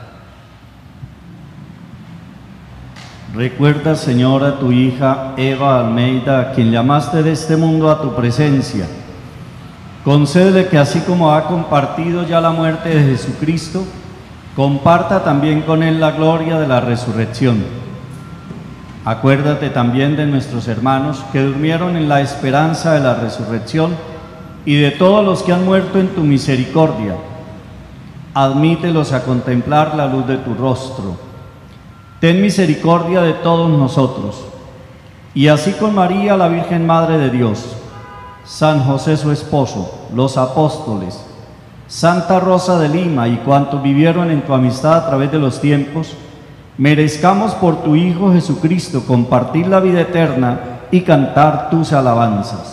Recuerda, Señor, a tu hija Eva Almeida, a quien llamaste de este mundo a tu presencia. Concédele que así como ha compartido ya la muerte de Jesucristo, comparta también con él la gloria de la resurrección. Acuérdate también de nuestros hermanos que durmieron en la esperanza de la resurrección y de todos los que han muerto en tu misericordia. Admítelos a contemplar la luz de tu rostro. Ten misericordia de todos nosotros, y así con María, la Virgen Madre de Dios, San José su esposo, los apóstoles, Santa Rosa de Lima y cuantos vivieron en tu amistad a través de los tiempos, merezcamos por tu Hijo Jesucristo compartir la vida eterna y cantar tus alabanzas.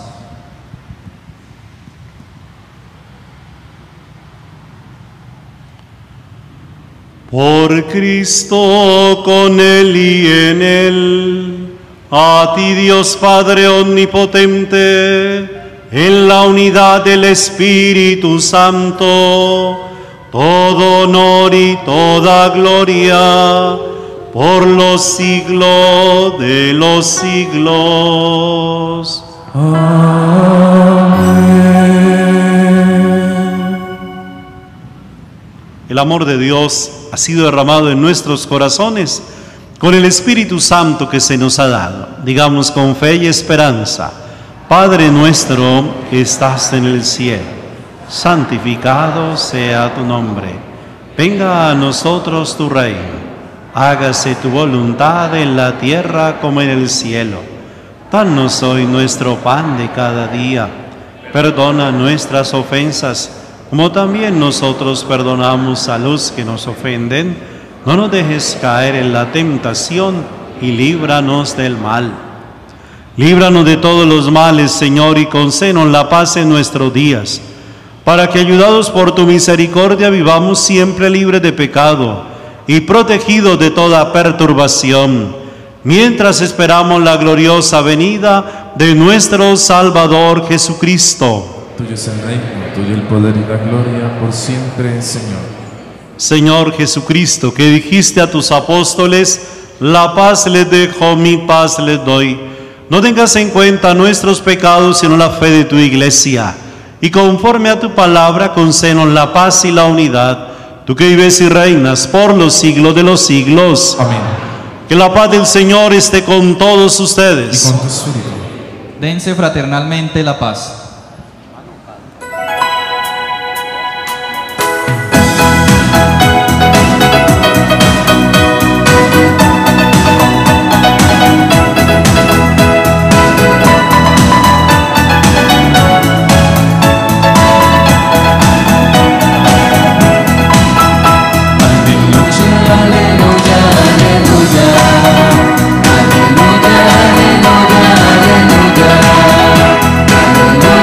Por Cristo, con Él y en Él, a ti Dios Padre Omnipotente, en la unidad del Espíritu Santo, todo honor y toda gloria, por los siglos de los siglos. El amor de Dios ha sido derramado en nuestros corazones con el Espíritu Santo que se nos ha dado. Digamos con fe y esperanza: Padre nuestro que estás en el cielo, santificado sea tu nombre. Venga a nosotros tu reino. Hágase tu voluntad en la tierra como en el cielo. Danos hoy nuestro pan de cada día. Perdona nuestras ofensas, como también nosotros perdonamos a los que nos ofenden. No nos dejes caer en la tentación y líbranos del mal. Líbranos de todos los males, Señor, y concédenos la paz en nuestros días, para que, ayudados por tu misericordia, vivamos siempre libres de pecado y protegidos de toda perturbación, mientras esperamos la gloriosa venida de nuestro Salvador Jesucristo. Tuyo es el reino, tuyo el poder y la gloria por siempre, Señor. Señor Jesucristo, que dijiste a tus apóstoles: la paz les dejo, mi paz les doy. No tengas en cuenta nuestros pecados, sino la fe de tu iglesia. Y conforme a tu palabra, concédenos la paz y la unidad. Tú que vives y reinas por los siglos de los siglos. Amén. Que la paz del Señor esté con todos ustedes. Y con tu espíritu. Dense fraternalmente la paz. Aleluya, aleluya, aleluya, aleluya.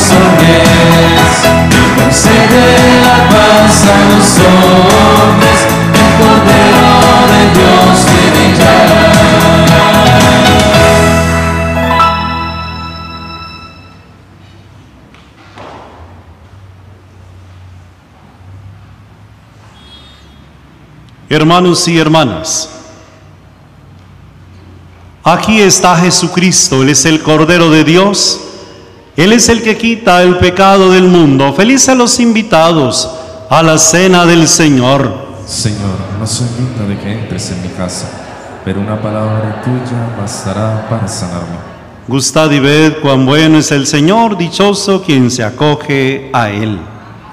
hombres, y concede la paz a los hombres, el Cordero de Dios viene ya. Hermanos y hermanas, aquí está Jesucristo, Él es el Cordero de Dios, Él es el que quita el pecado del mundo. Felices los invitados a la cena del Señor. Señor, no soy digno de que entres en mi casa, pero una palabra tuya bastará para sanarme. Gustad y ved cuán bueno es el Señor, dichoso quien se acoge a Él.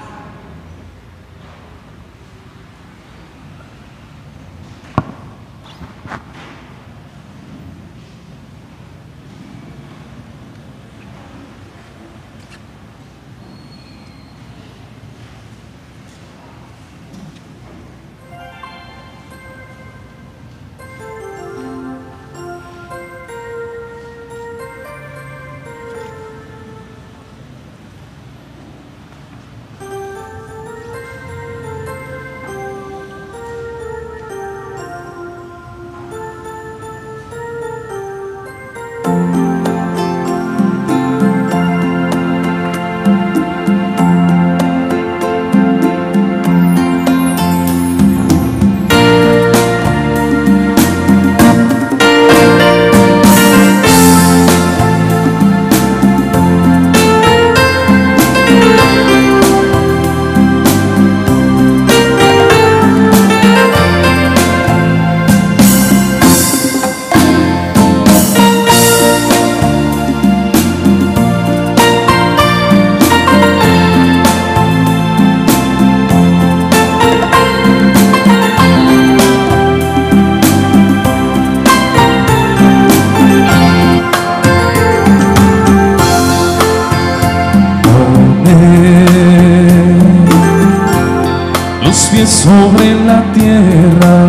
Sobre la tierra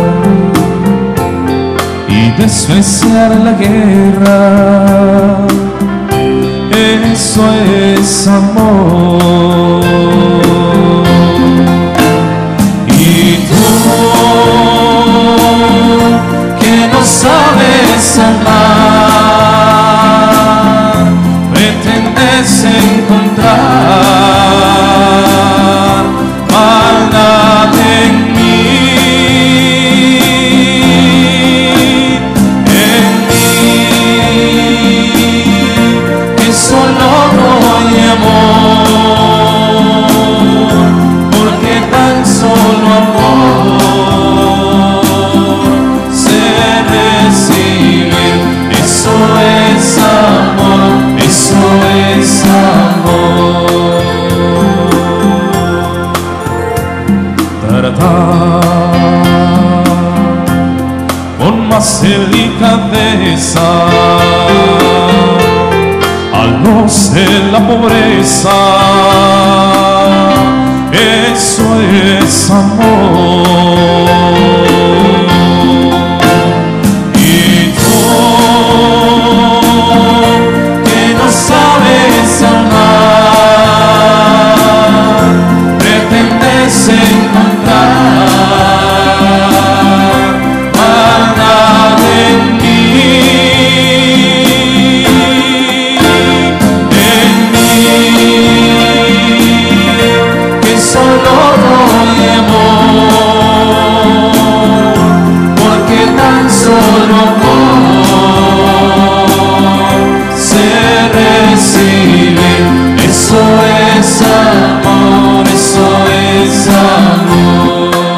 y despreciar la guerra, eso es amor. Y tú que no sabes amar, pretendes encontrar maldad en mí, que solo doy amor, porque tan solo amor se recibe. Eso es amor, eso es amor. Con más delicadeza a los de la pobreza, eso es amor. Y tú que no sabes amar, pretendes encontrar maldad en mí, que solo doy amor, porque tan solo amor se recibe. Eso es amor, eso es amor.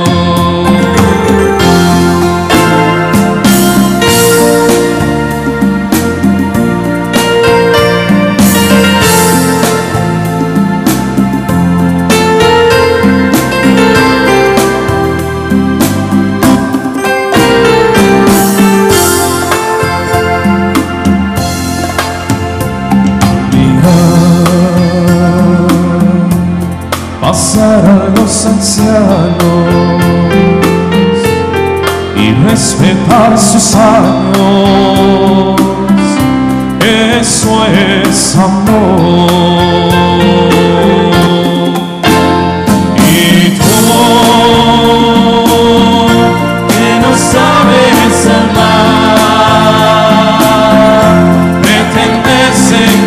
Pasar a los ancianos y respetar sus años, eso eso es amor. Y tú, que no sabes amar, pretendes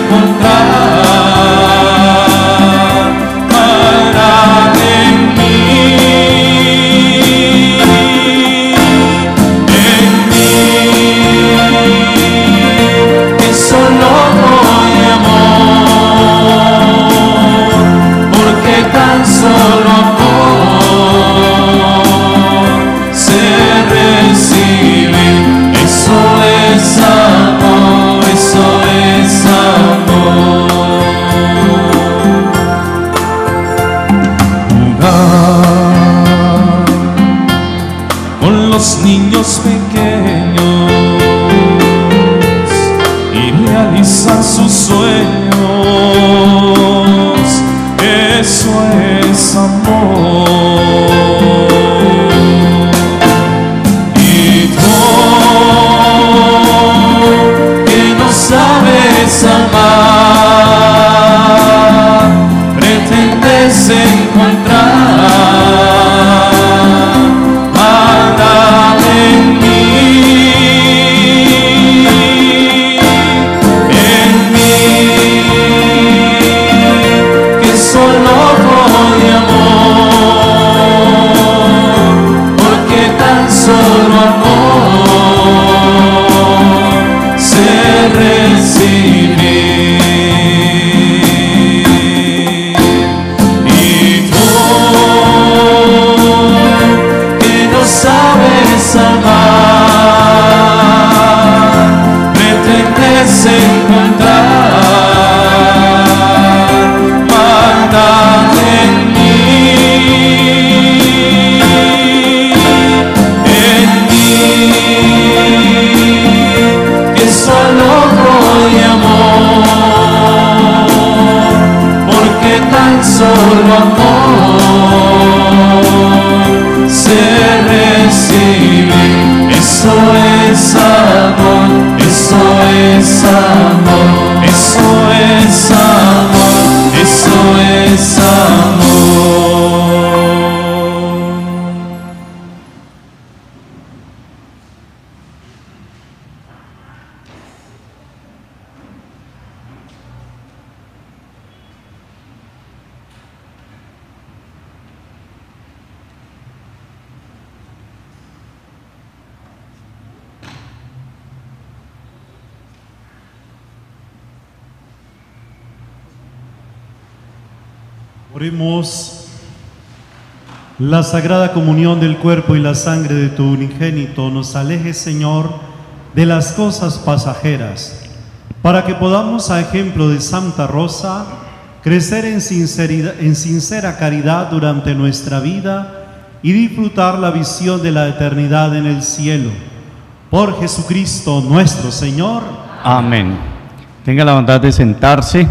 encontrar maldad en mí, que solo voy amor, porque tan solo amor se recibe. Eso es amor, eso es amor. Jugar con los niños pequeños y realizar sus sueños, eso es amor. Y tú, que no sabes amar, pretendes encontrar maldad en mí, que solo voy amor, porque tan solo amor se recibe. Y tú, que no sabes amar, pretendes encontrar maldad en mí, que solo voy amor, porque tan solo amor se recibe. Eso es amor, eso es amor, eso es amor, eso es amor. Oremos. La sagrada comunión del cuerpo y la sangre de tu unigénito nos aleje, Señor, de las cosas pasajeras, para que podamos, a ejemplo de Santa Rosa, crecer en sincera caridad durante nuestra vida y disfrutar la visión de la eternidad en el cielo. Por Jesucristo nuestro Señor. Amén. Tenga la bondad de sentarse.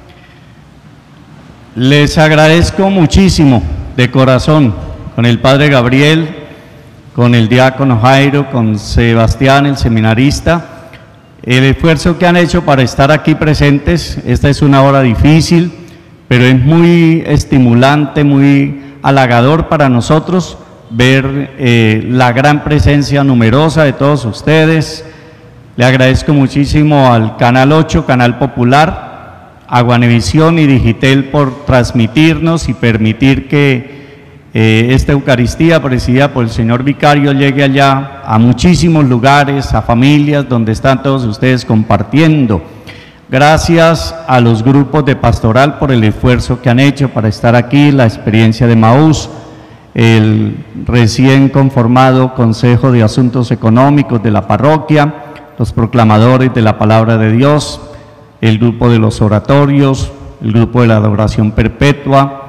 Les agradezco muchísimo de corazón, con el Padre Gabriel, con el diácono Jairo, con Sebastián, el seminarista, el esfuerzo que han hecho para estar aquí presentes. Esta es una hora difícil, pero es muy estimulante, muy halagador para nosotros ver la gran presencia numerosa de todos ustedes. Le agradezco muchísimo al Canal 8, Canal Popular, a Guanevisión y Digitel por transmitirnos y permitir que esta Eucaristía presidida por el señor vicario llegue allá a muchísimos lugares, a familias donde están todos ustedes compartiendo. Gracias a los grupos de pastoral por el esfuerzo que han hecho para estar aquí, la experiencia de Maús, el recién conformado Consejo de Asuntos Económicos de la parroquia, los proclamadores de la Palabra de Dios, el grupo de los oratorios, el grupo de la adoración perpetua.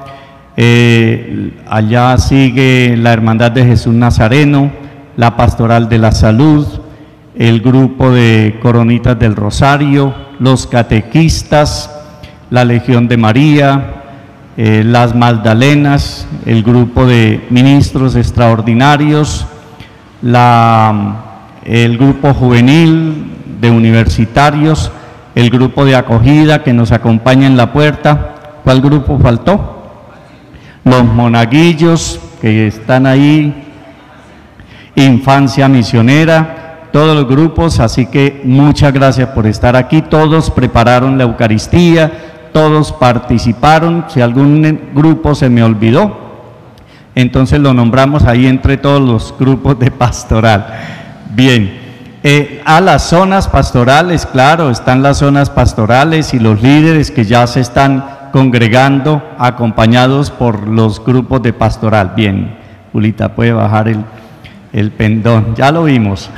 Allá sigue la Hermandad de Jesús Nazareno, la Pastoral de la Salud, el grupo de Coronitas del Rosario, los catequistas, la Legión de María, las Magdalenas, el grupo de ministros extraordinarios, el grupo juvenil de universitarios, el grupo de acogida que nos acompaña en la puerta. ¿Cuál grupo faltó? Los monaguillos que están ahí, Infancia Misionera, todos los grupos, así que muchas gracias por estar aquí. Todos prepararon la Eucaristía, todos participaron. Si algún grupo se me olvidó, entonces lo nombramos ahí entre todos los grupos de pastoral. Bien, a las zonas pastorales, claro, están las zonas pastorales y los líderes que ya se están congregando, acompañados por los grupos de pastoral. Bien, Julita, puede bajar el pendón, ya lo vimos.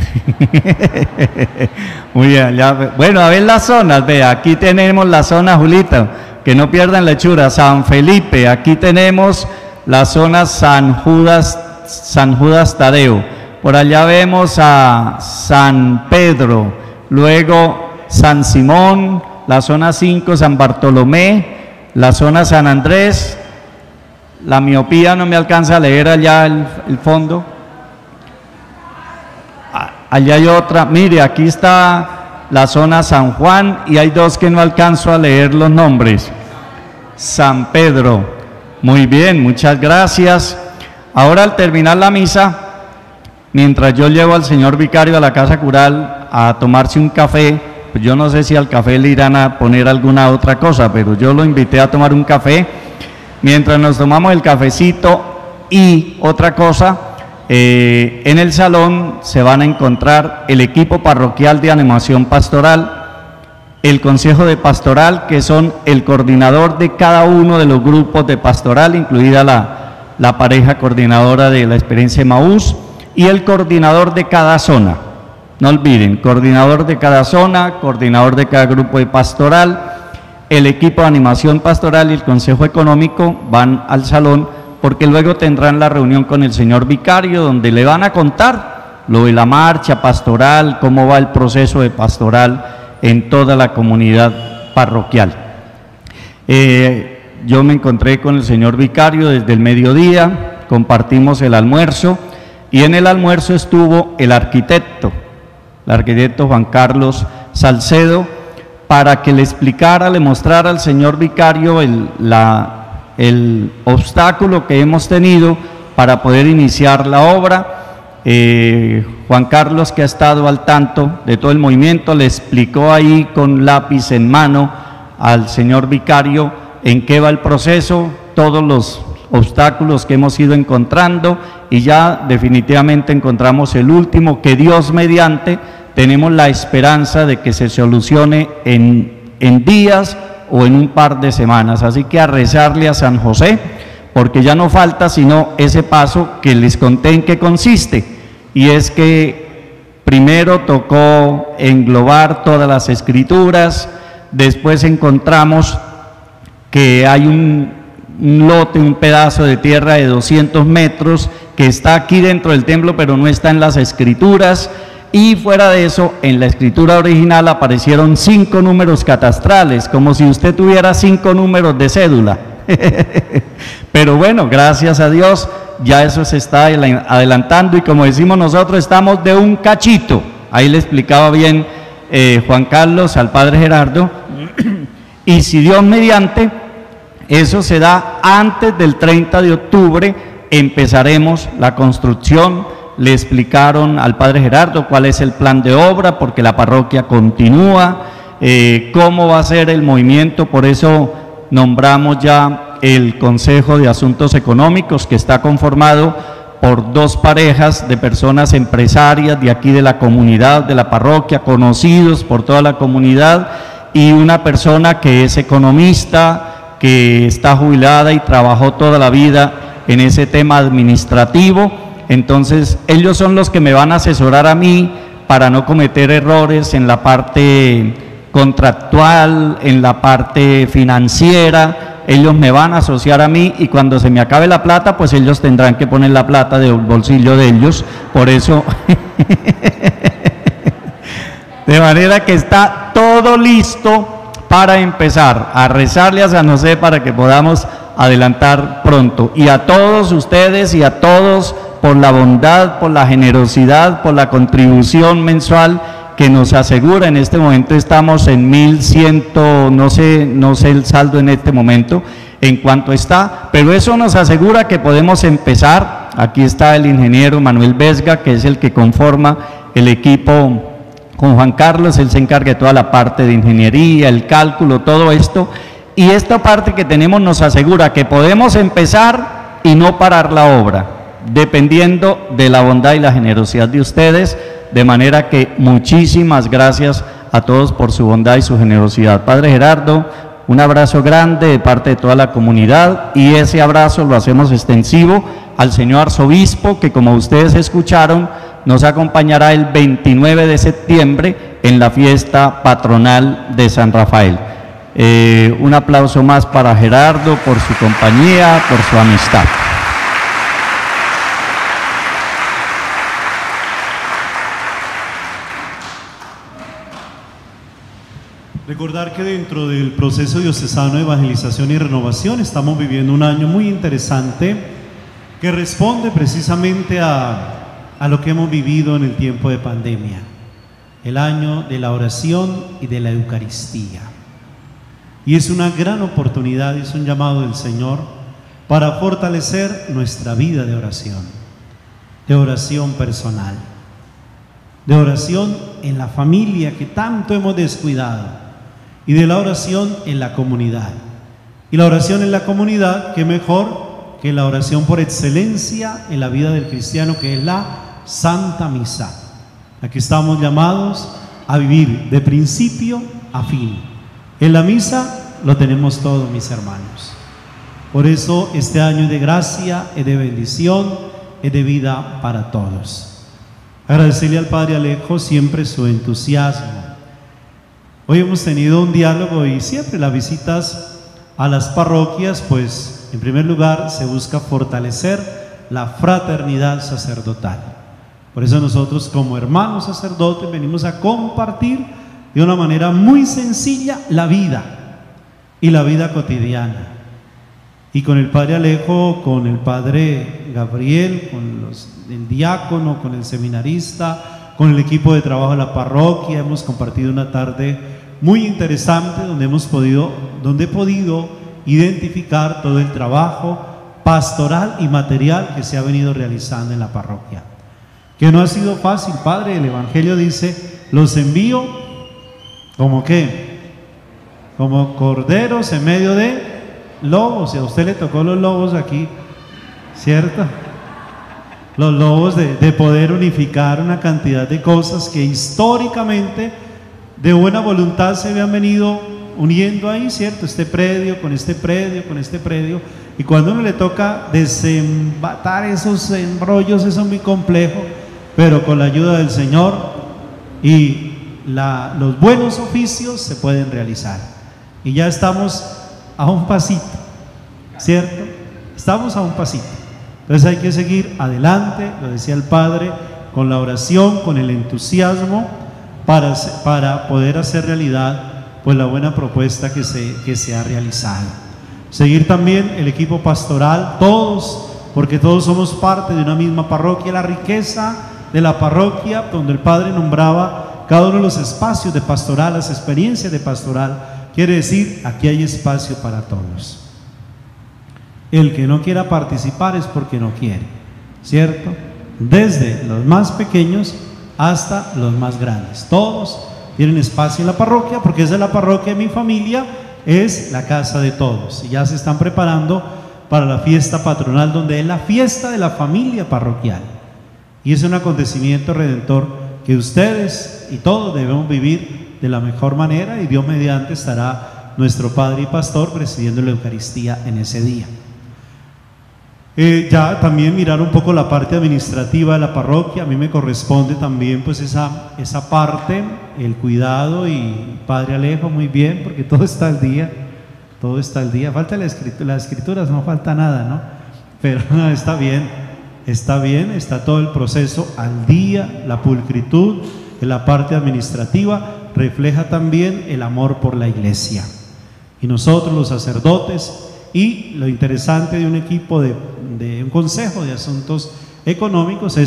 Muy bien, ya, bueno, a ver las zonas, vea, aquí tenemos la zona, Julita, que no pierdan la hechura, San Felipe, aquí tenemos la zona San Judas Tadeo, por allá vemos a San Pedro, luego San Simón, la zona 5, San Bartolomé, la zona San Andrés, la miopía no me alcanza a leer allá el fondo. Allá hay otra, mire, aquí está la zona San Juan y hay dos que no alcanzo a leer los nombres. San Pedro, muy bien, muchas gracias. Ahora al terminar la misa, mientras yo llevo al señor vicario a la casa cural a tomarse un café, pues yo no sé si al café le irán a poner alguna otra cosa, pero yo lo invité a tomar un café. Mientras nos tomamos el cafecito y otra cosa, en el salón se van a encontrar el equipo parroquial de animación pastoral, el consejo de pastoral, que son el coordinador de cada uno de los grupos de pastoral, incluida la pareja coordinadora de la experiencia Emaús, y el coordinador de cada zona. No olviden, coordinador de cada zona, coordinador de cada grupo de pastoral, el equipo de animación pastoral y el consejo económico van al salón, porque luego tendrán la reunión con el señor vicario, donde le van a contar lo de la marcha pastoral, cómo va el proceso de pastoral en toda la comunidad parroquial. Yo me encontré con el señor vicario desde el mediodía, compartimos el almuerzo, y en el almuerzo estuvo el arquitecto Juan Carlos Salcedo, para que le explicara, le mostrara al señor vicario el obstáculo que hemos tenido para poder iniciar la obra. Juan Carlos, que ha estado al tanto de todo el movimiento, le explicó ahí con lápiz en mano al señor vicario en qué va el proceso, todos los obstáculos que hemos ido encontrando, y ya definitivamente encontramos el último, que Dios mediante tenemos la esperanza de que se solucione en días o en un par de semanas. Así que a rezarle a San José, porque ya no falta sino ese paso que les conté en qué consiste, y es que primero tocó englobar todas las escrituras, después encontramos que hay un lote, un pedazo de tierra de 200 metros que está aquí dentro del templo, pero no está en las escrituras. Y fuera de eso, en la escritura original aparecieron 5 números catastrales, como si usted tuviera 5 números de cédula. Pero bueno, gracias a Dios, ya eso se está adelantando, y como decimos nosotros, estamos de un cachito. Ahí le explicaba bien Juan Carlos al padre Gerardo, y si Dios mediante, eso se da antes del 30 de octubre, empezaremos la construcción. Le explicaron al padre Gerardo cuál es el plan de obra, porque la parroquia continúa, cómo va a ser el movimiento. Por eso nombramos ya el Consejo de Asuntos Económicos, que está conformado por 2 parejas de personas empresarias de aquí de la comunidad, de la parroquia, conocidos por toda la comunidad, y una persona que es economista, que está jubilada y trabajó toda la vida en ese tema administrativo. Entonces, ellos son los que me van a asesorar a mí para no cometer errores en la parte contractual, en la parte financiera. Ellos me van a asociar a mí, y cuando se me acabe la plata, pues ellos tendrán que poner la plata del bolsillo de ellos. Por eso, de manera que está todo listo para empezar a rezarle a San José para que podamos adelantar pronto. Y a todos ustedes y a todos, por la bondad, por la generosidad, por la contribución mensual que nos asegura, en este momento estamos en 1.100, no sé el saldo en este momento, en cuanto está, pero eso nos asegura que podemos empezar. Aquí está el ingeniero Manuel Vesga, que es el que conforma el equipo con Juan Carlos, él se encarga de toda la parte de ingeniería, el cálculo, todo esto, y esta parte que tenemos nos asegura que podemos empezar y no parar la obra, dependiendo de la bondad y la generosidad de ustedes, de manera que muchísimas gracias a todos por su bondad y su generosidad. Padre Gerardo, un abrazo grande de parte de toda la comunidad, y ese abrazo lo hacemos extensivo al señor arzobispo, que como ustedes escucharon, nos acompañará el 29 de septiembre en la fiesta patronal de San Rafael. Un aplauso más para Gerardo por su compañía, por su amistad. Recordar que dentro del proceso diocesano de evangelización y renovación estamos viviendo un año muy interesante que responde precisamente a lo que hemos vivido en el tiempo de pandemia, el año de la oración y de la Eucaristía. Y es una gran oportunidad, es un llamado del Señor para fortalecer nuestra vida de oración personal, de oración en la familia que tanto hemos descuidado, y de la oración en la comunidad. Y la oración en la comunidad, qué mejor que la oración por excelencia en la vida del cristiano, que es la Santa Misa. Aquí estamos llamados a vivir de principio a fin. En la misa lo tenemos todo, mis hermanos. Por eso este año es de gracia, es de bendición, es de vida para todos. Agradecerle al Padre Alejo siempre su entusiasmo. Hoy hemos tenido un diálogo, y siempre las visitas a las parroquias, pues en primer lugar se busca fortalecer la fraternidad sacerdotal. Por eso nosotros como hermanos sacerdotes venimos a compartir de una manera muy sencilla la vida y la vida cotidiana. Y con el Padre Alejo, con el Padre Gabriel, con el diácono, con el seminarista, con el equipo de trabajo de la parroquia, hemos compartido una tarde muy interesante donde he podido identificar todo el trabajo pastoral y material que se ha venido realizando en la parroquia. Que no ha sido fácil, Padre. El Evangelio dice: los envío como ¿qué? Como corderos en medio de lobos. Y a usted le tocó los lobos aquí, ¿cierto? Los lobos de poder unificar una cantidad de cosas que históricamente de buena voluntad se habían venido uniendo ahí, ¿cierto? Este predio con este predio con este predio, y cuando a uno le toca desembatar esos embrollos, eso es muy complejo, pero con la ayuda del Señor y los buenos oficios se pueden realizar. Y ya estamos a un pasito, ¿cierto? Estamos a un pasito. Entonces hay que seguir adelante, lo decía el Padre, con la oración, con el entusiasmo, para poder hacer realidad pues la buena propuesta que se ha realizado. Seguir también el equipo pastoral, todos, porque todos somos parte de una misma parroquia. La riqueza de la parroquia, donde el Padre nombraba cada uno de los espacios de pastoral, las experiencias de pastoral, quiere decir, aquí hay espacio para todos. El que no quiera participar es porque no quiere, ¿cierto? Desde los más pequeños hasta los más grandes, todos tienen espacio en la parroquia, porque esa es la parroquia de mi familia, es la casa de todos, y ya se están preparando para la fiesta patronal, donde es la fiesta de la familia parroquial, y es un acontecimiento redentor que ustedes y todos debemos vivir de la mejor manera, y Dios mediante estará nuestro Padre y Pastor presidiendo la Eucaristía en ese día. Ya también mirar un poco la parte administrativa de la parroquia. A mí me corresponde también pues esa parte, el cuidado, y Padre Alejo, muy bien, porque todo está al día, falta las escrituras, no falta nada, ¿no? Pero no, está bien, está todo el proceso al día. La pulcritud de la parte administrativa refleja también el amor por la iglesia, y nosotros los sacerdotes. Y lo interesante de un equipo de un consejo de asuntos económicos es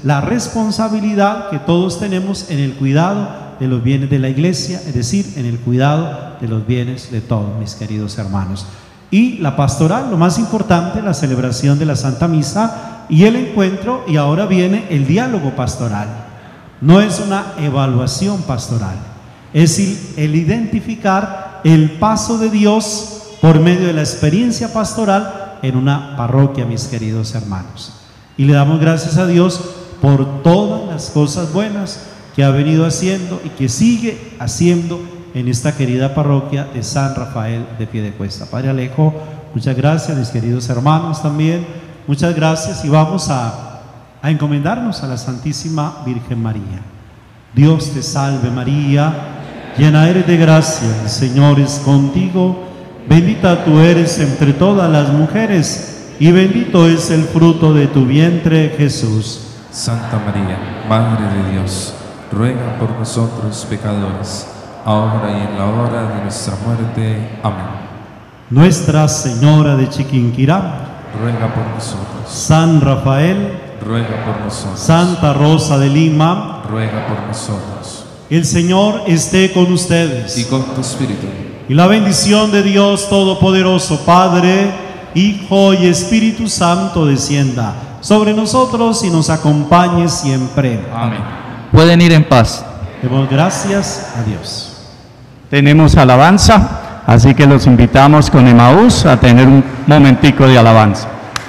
la responsabilidad que todos tenemos en el cuidado de los bienes de la iglesia, es decir, en el cuidado de los bienes de todos, mis queridos hermanos. Y la pastoral, lo más importante, la celebración de la Santa Misa y el encuentro, y ahora viene el diálogo pastoral. No es una evaluación pastoral, es el identificar el paso de Dios por medio de la experiencia pastoral en una parroquia, mis queridos hermanos. Y le damos gracias a Dios por todas las cosas buenas que ha venido haciendo y que sigue haciendo en esta querida parroquia de San Rafael de Piedecuesta. Padre Alejo, muchas gracias, mis queridos hermanos también, muchas gracias, y vamos a encomendarnos a la Santísima Virgen María. Dios te salve María, llena eres de gracia, el Señor es contigo, bendita tú eres entre todas las mujeres, y bendito es el fruto de tu vientre, Jesús. Santa María, Madre de Dios, ruega por nosotros pecadores, ahora y en la hora de nuestra muerte. Amén. Nuestra Señora de Chiquinquirá, ruega por nosotros. San Rafael, ruega por nosotros. Santa Rosa de Lima, ruega por nosotros. El Señor esté con ustedes. Y con tu espíritu. Y la bendición de Dios Todopoderoso, Padre, Hijo y Espíritu Santo, descienda sobre nosotros y nos acompañe siempre. Amén. Pueden ir en paz. Demos gracias a Dios. Tenemos alabanza, así que los invitamos con Emaús a tener un momentico de alabanza.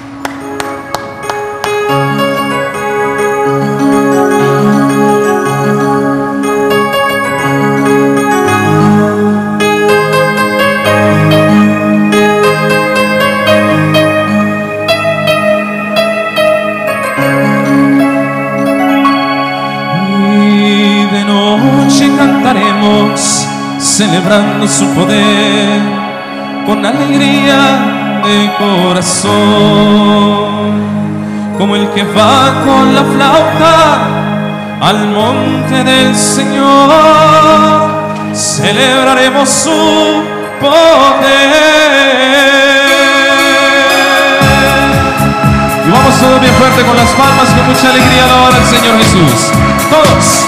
Celebrando su poder con alegría de corazón, como el que va con la flauta al monte del Señor, celebraremos su poder. Y vamos todos bien fuerte con las palmas, con mucha alegría a la hora del Señor Jesús. Todos.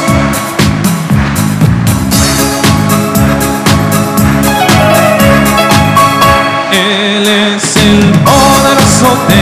El poderoso de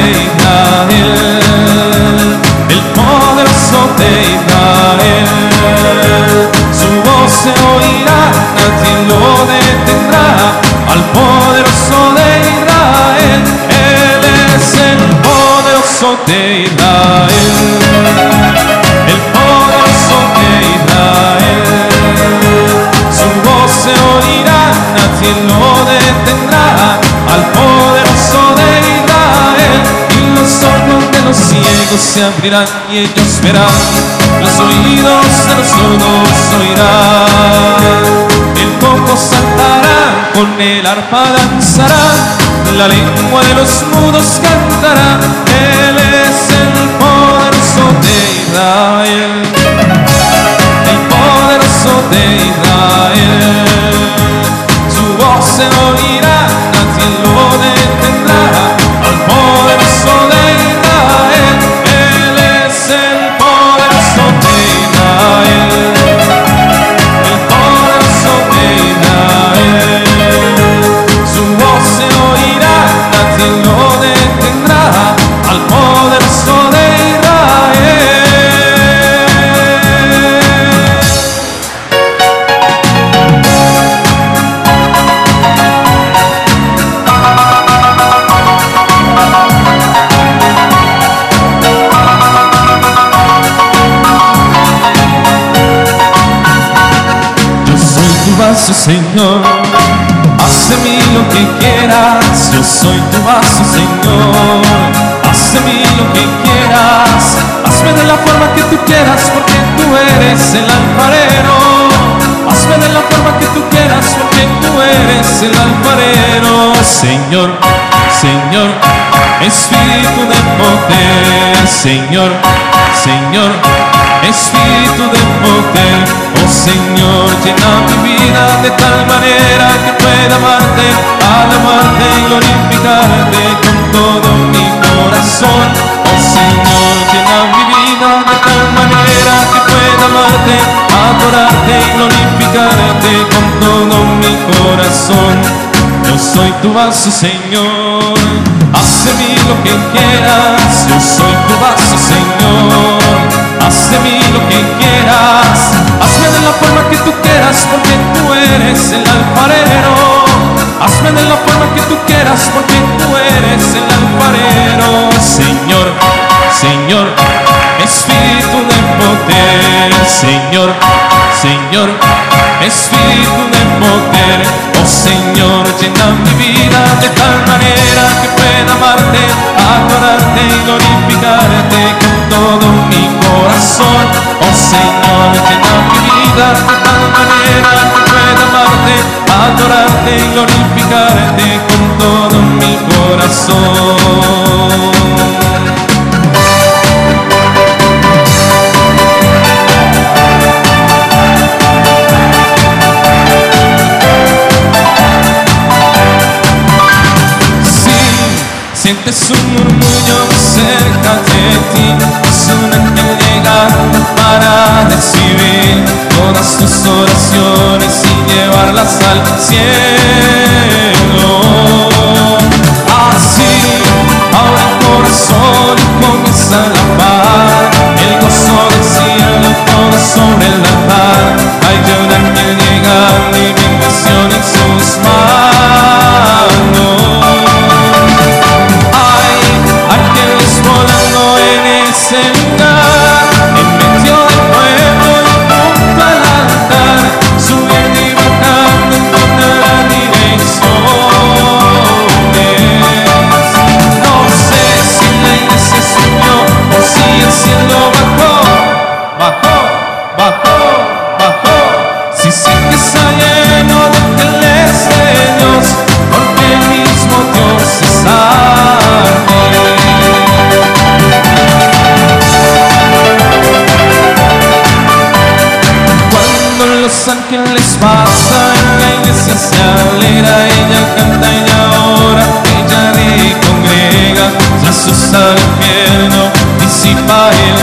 Israel, el poderoso de Israel, su voz se oirá, nadie lo detendrá, al poderoso de Israel, Él es el poderoso de Israel, el poderoso de Israel, su voz se oirá, nadie lo detendrá, al poderoso de Israel, y los ojos de los ciegos se abrirán y ellos verán, los oídos de los sordos oirán, el cojo saltará, con el arpa danzará, la lengua de los mudos cantará, Él es el poderoso de Israel, el poderoso de Israel, su voz se oirá, lo detendrá, al poderoso de Israel, Él es el poderoso de Israel, el poderoso de Israel, su voz se oirá, nadie lo detendrá, al poderoso de Señor, haz de mí lo que quieras, yo soy tu vaso, Señor, haz de mí lo que quieras, hazme de la forma que tú quieras, porque tú eres el alfarero, hazme de la forma que tú quieras, porque tú eres el alfarero, Señor, Señor, Espíritu de poder, Señor, Señor, Espíritu de poder, oh Señor, llena mi vida de tal manera que pueda amarte, alabarte y glorificarte con todo mi corazón, oh Señor, llena mi vida de tal glorificarte con todo mi corazón. Yo soy tu vaso, Señor. Haz de mí lo que quieras. Yo soy tu vaso, Señor. Haz de mí lo que quieras. Hazme de la forma que tú quieras, porque tú eres el alfarero. Hazme de la forma que tú quieras, porque tú eres el alfarero. Señor, Señor, Espíritu de poder. Señor, Señor, Espíritu de poder. Oh Señor, llena mi vida de tal manera que pueda amarte, adorarte y glorificarte con todo mi corazón. Oh Señor, llena mi vida de tal manera que pueda amarte, adorarte y glorificarte con todo mi corazón. Sientes un murmullo cerca de ti, es un ángel llegando para recibir todas tus oraciones y llevarlas al cielo. Así, ahora el corazón comienza a alabar, el gozo del cielo todo sobre el altar. Hay de un ángel llegando y bendición en sus manos. Volando en ese lugar, en medio del pueblo y junto al altar, subiendo y bajando en todas las direcciones. No sé si la iglesia subió o si el cielo bajó, bajó, bajó, bajó. Si sé que está lleno de ángeles de Dios, porque el mismo Dios está aquí. Los ángeles pasan, la iglesia se alegra, ella canta, ella ora, ella le congrega, se asusta el infierno, disipa el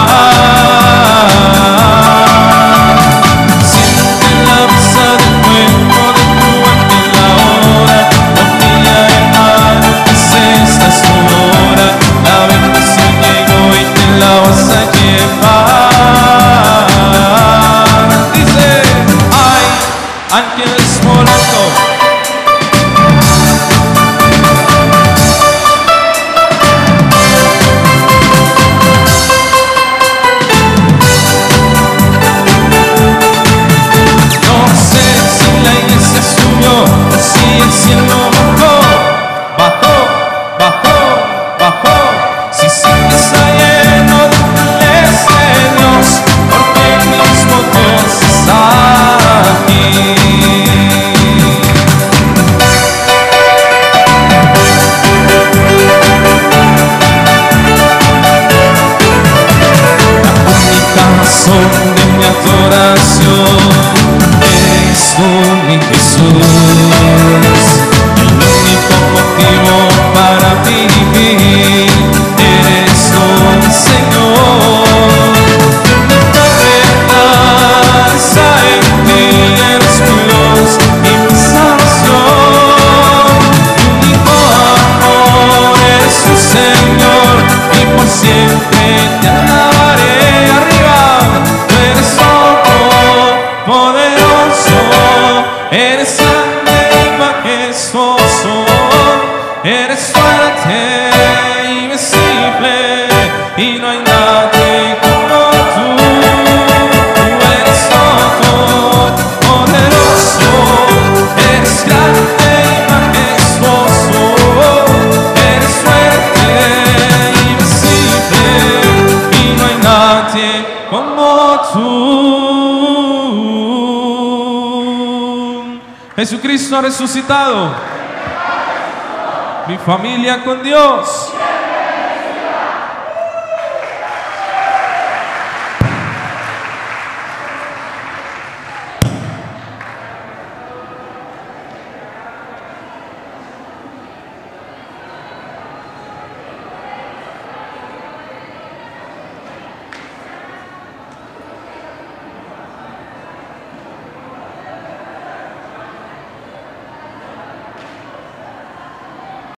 mal. Siente la brisa del cuerpo de tu ángel ahora, confía hermano, pues esta es tu hora, la bendición llegó y te la vas a llevar. Ángeles volando. No sé si la iglesia subió o si el cielo bajó, bajó, bajó, bajó. Si sí que está lleno de ángeles de Dios, porque el mismo Dios está aquí. Son de mi adoración, eres tú mi Jesús, el único motivo para vivir, eres tú mi Señor, mi verdad está en ti, eres mi Dios y mi salvación, mi único amor eres tu Señor y por siempre te alabaré. Poderoso, eres grande y majestuoso, eres fuerte y invencible, y no hay nadie como tú. Tú eres todo, poderoso, eres grande y majestuoso, eres fuerte y invencible, y no hay nadie como tú. Jesucristo ha resucitado. Mi familia con Dios.